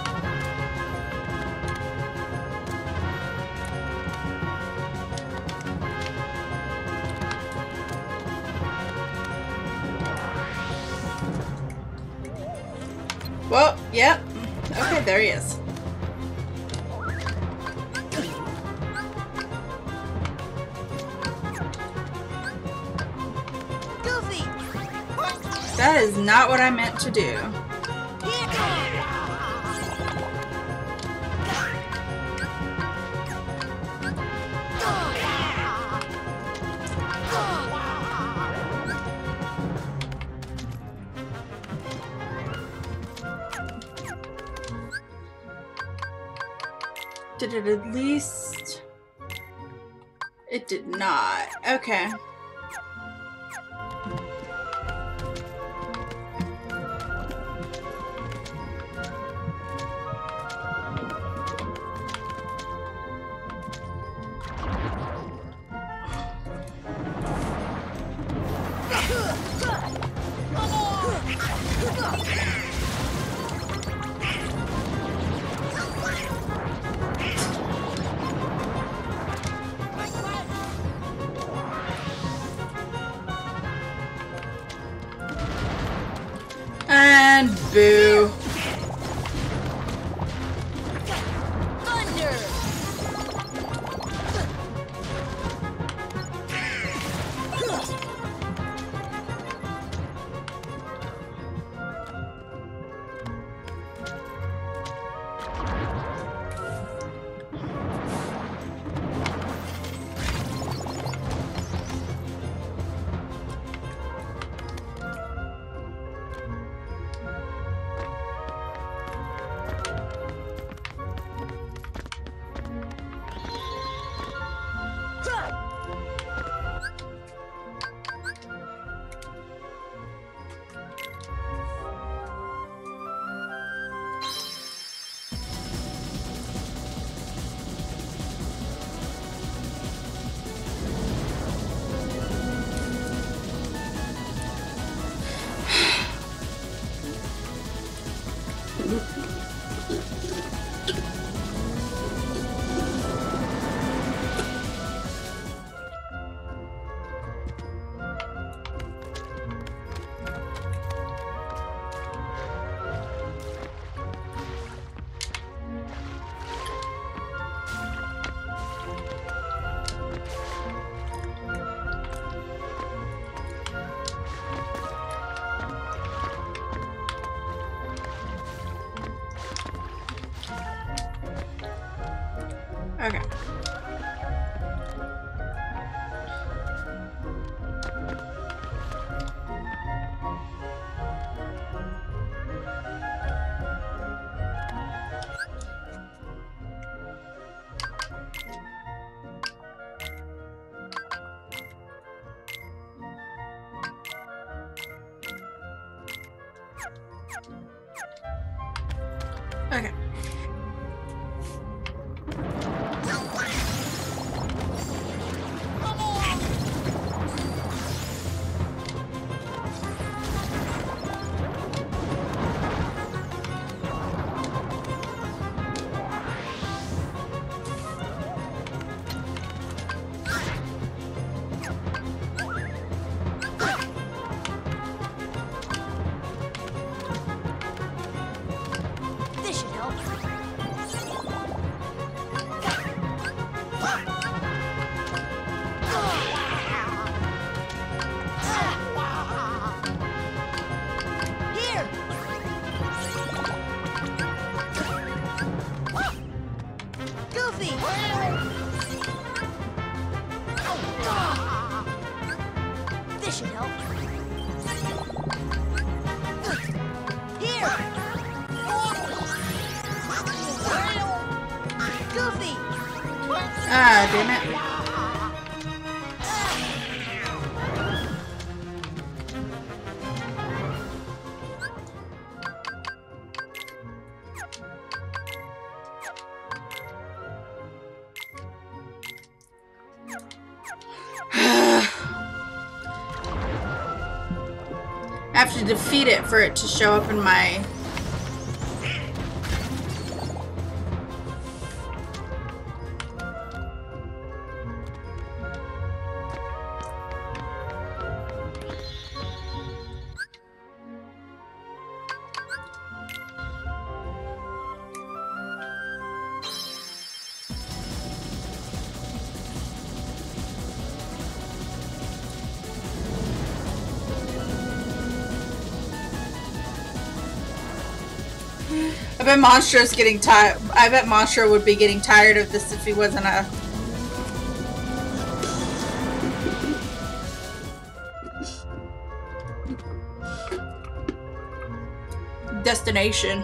Well, yep. Okay, there he is. That is not what I meant to do. Did it at least? It did not. Okay. And boo. Thunder! Okay. Okay. This should help. Here. Goofy. This should help. Here. Goofy. Ah, damn it. I have to defeat it for it to show up in my... I bet Monstro's getting tired. I bet Monstro would be getting tired of this if he wasn't a... destination.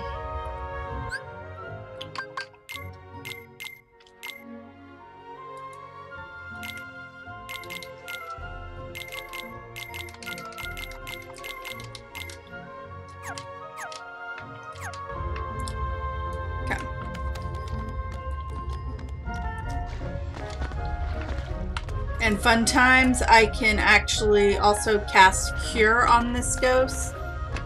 And fun times, I can actually also cast Cure on this ghost.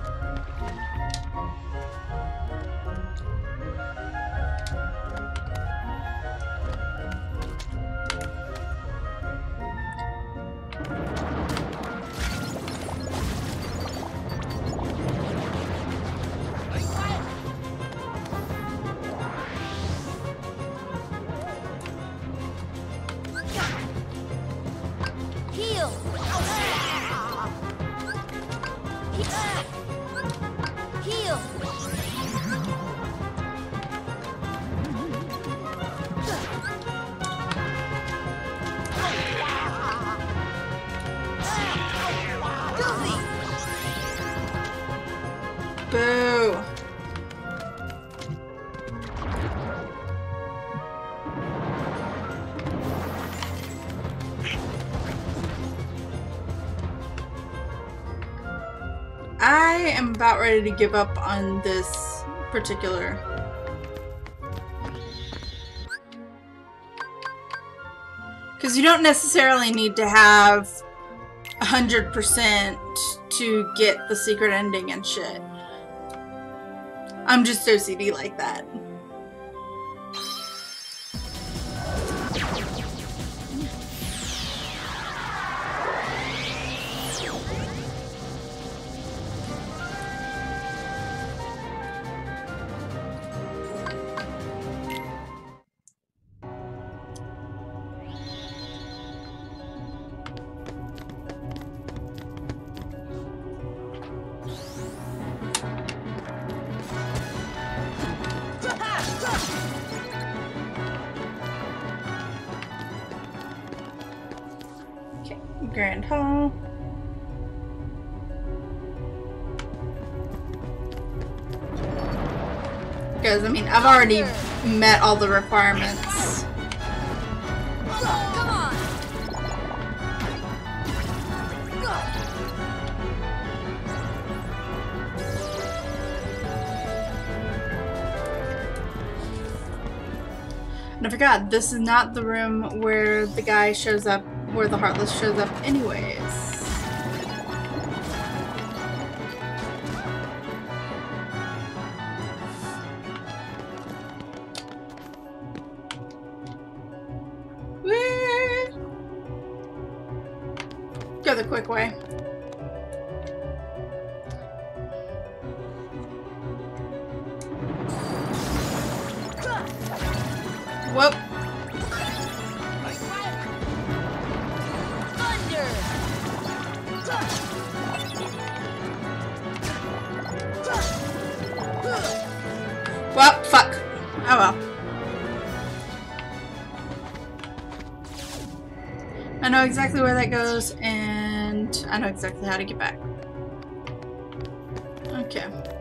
Heal. Heal. Goofy. Boo. I am about ready to give up on this particular. Because you don't necessarily need to have one hundred percent to get the secret ending and shit. I'm just O C D like that. Grand Hall. Because, I mean, I've already met all the requirements. Come on. And I forgot, this is not the room where the guy shows up, where the Heartless shows up anyways. Whee! Go the quick way. Whoop. Thunder. Well, fuck. Oh well. I know exactly where that goes, and I know exactly how to get back. Okay.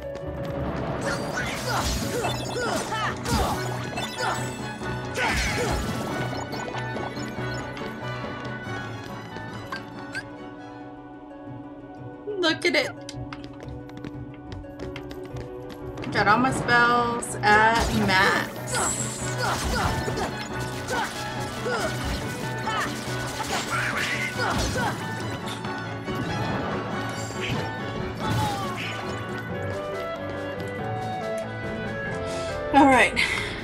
Look at it. Got all my spells at max. All right.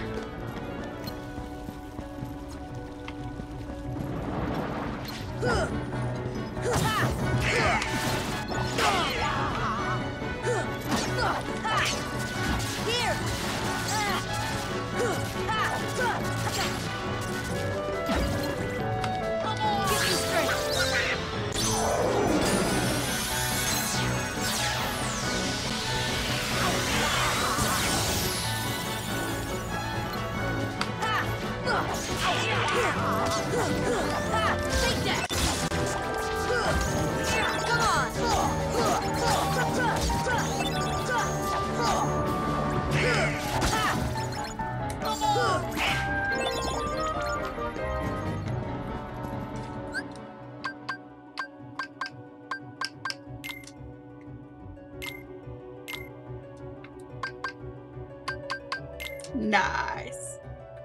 Nice.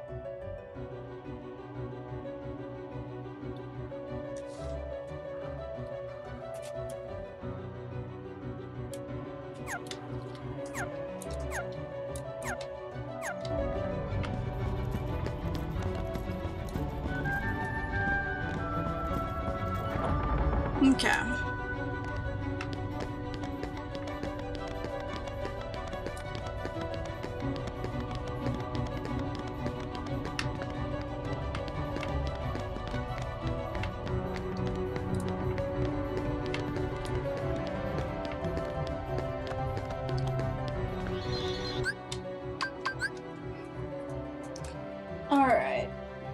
Okay. All right.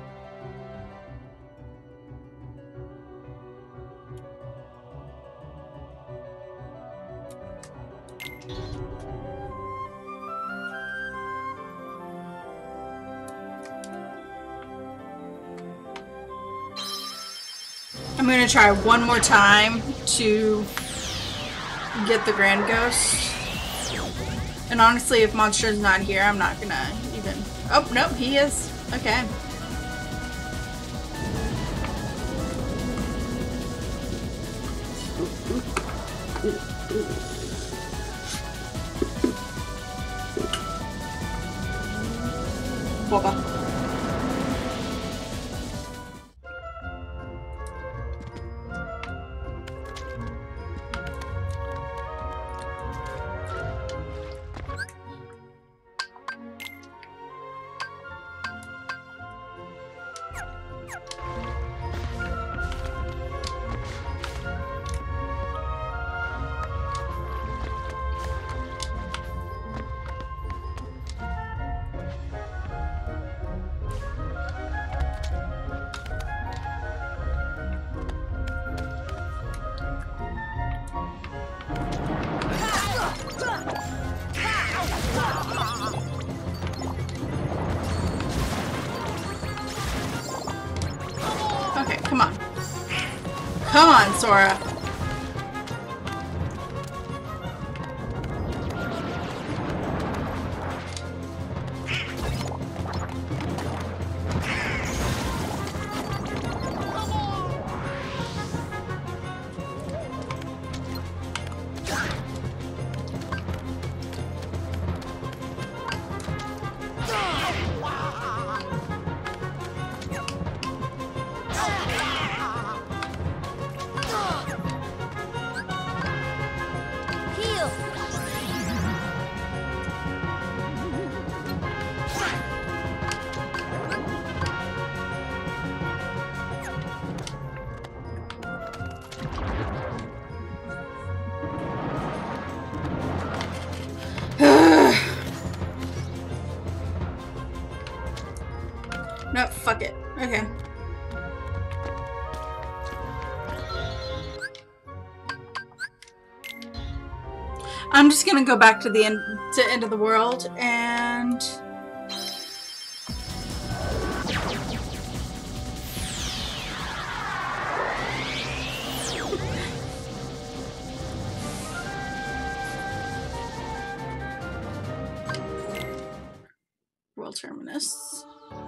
I'm gonna try one more time to get the Grand Ghost. And honestly, if Monster's not here, I'm not gonna even... Oh, nope, he is. Okay. Wobba. Okay, come on. Come on, Sora. Heal! No, fuck it. Okay. I'm just gonna go back to the end to end of the world and World Terminus.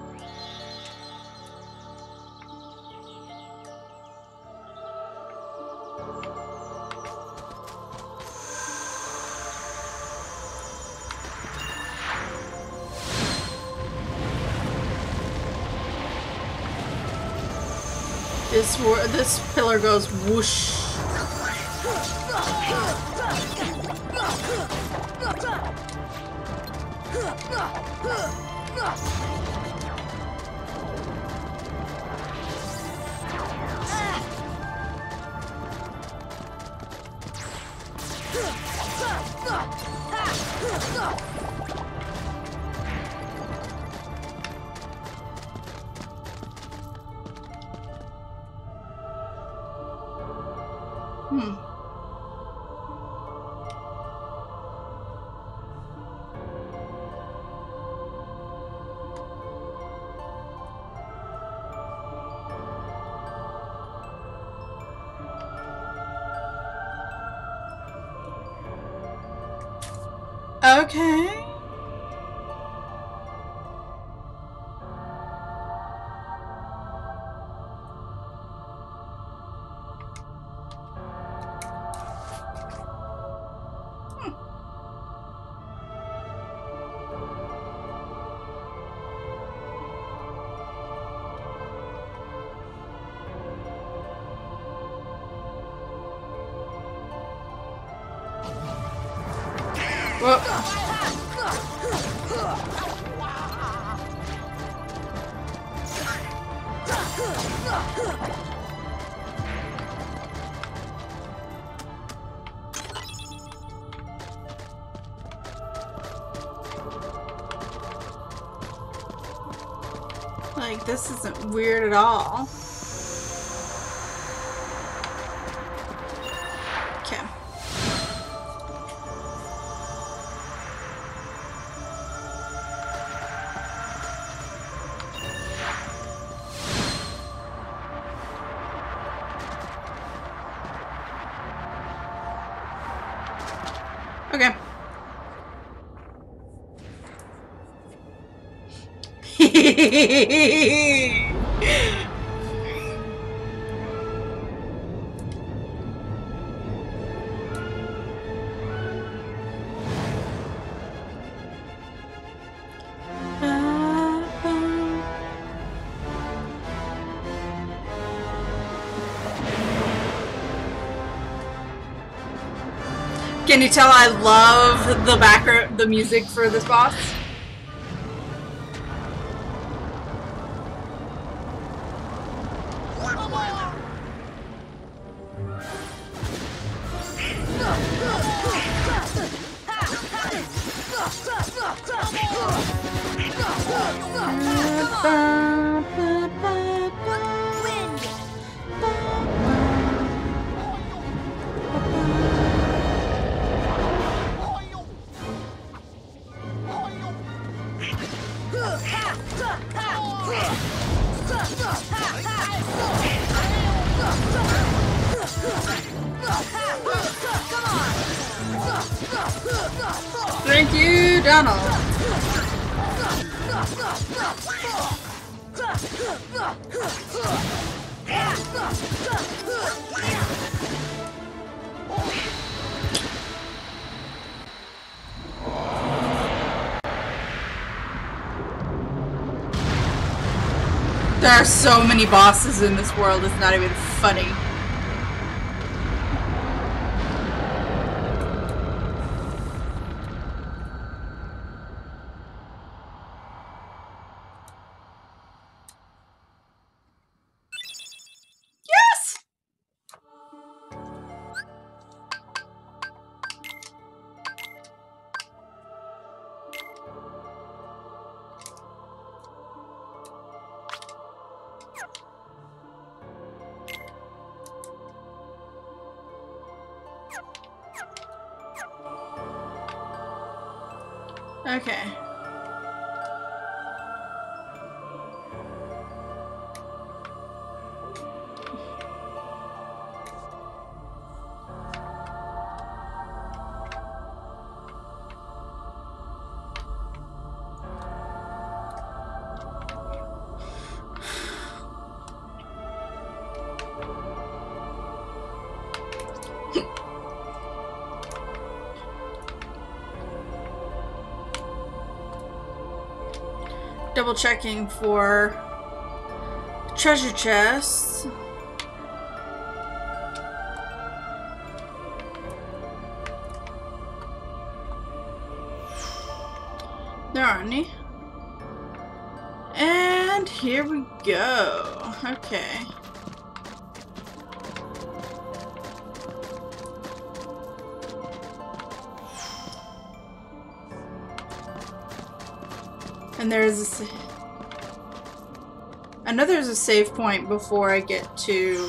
This wor- this pillar goes whoosh. Hmm. Okay. Whoa. Like, this isn't weird at all. Okay. Okay. Can you tell I love the background, the music for this boss? Thank you, Donald. There are so many bosses in this world, it's not even funny. Okay. Double checking for treasure chests. There aren't any. And here we go. Okay. And there's a, I know there's a save point before I get to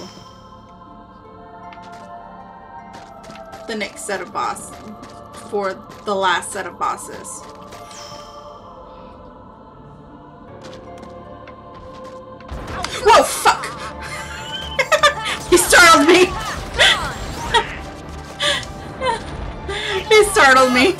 the next set of boss, for the last set of bosses. Whoa, fuck! He startled me! He startled me!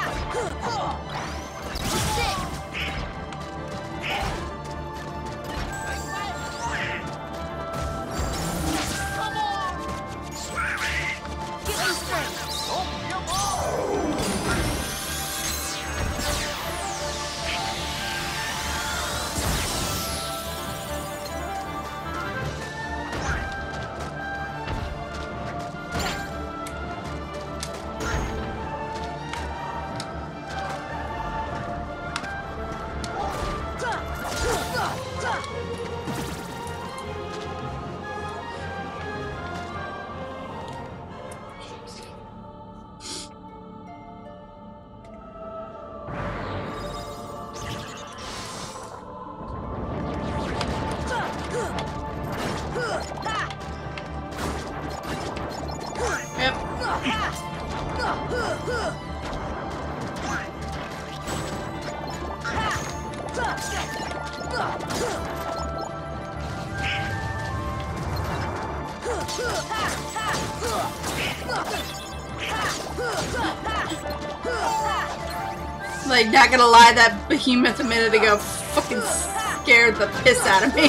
Like, not gonna lie, that behemoth a minute ago fucking scared the piss out of me.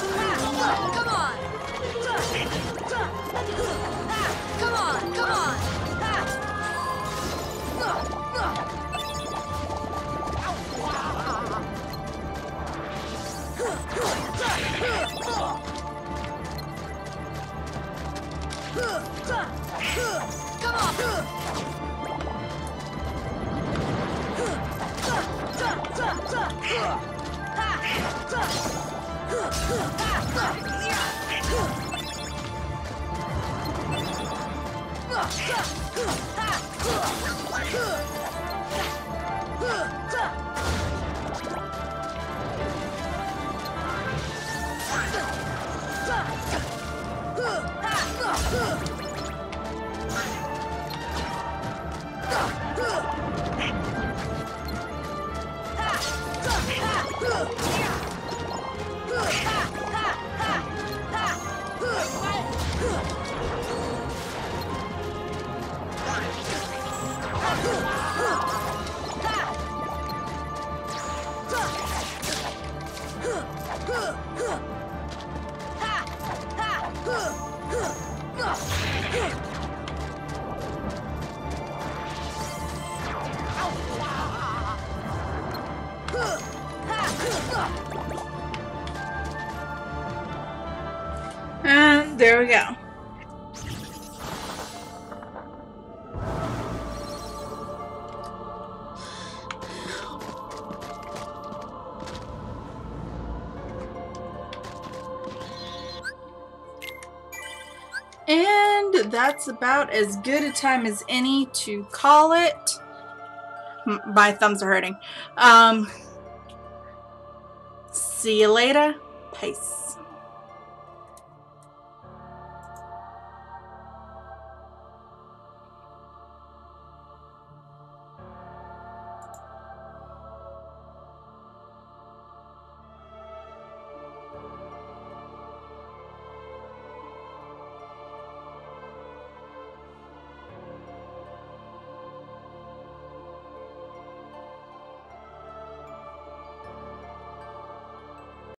Come on! Come on, come on! And there we go. And that's about as good a time as any to call it. My thumbs are hurting. Um, see you later. Peace.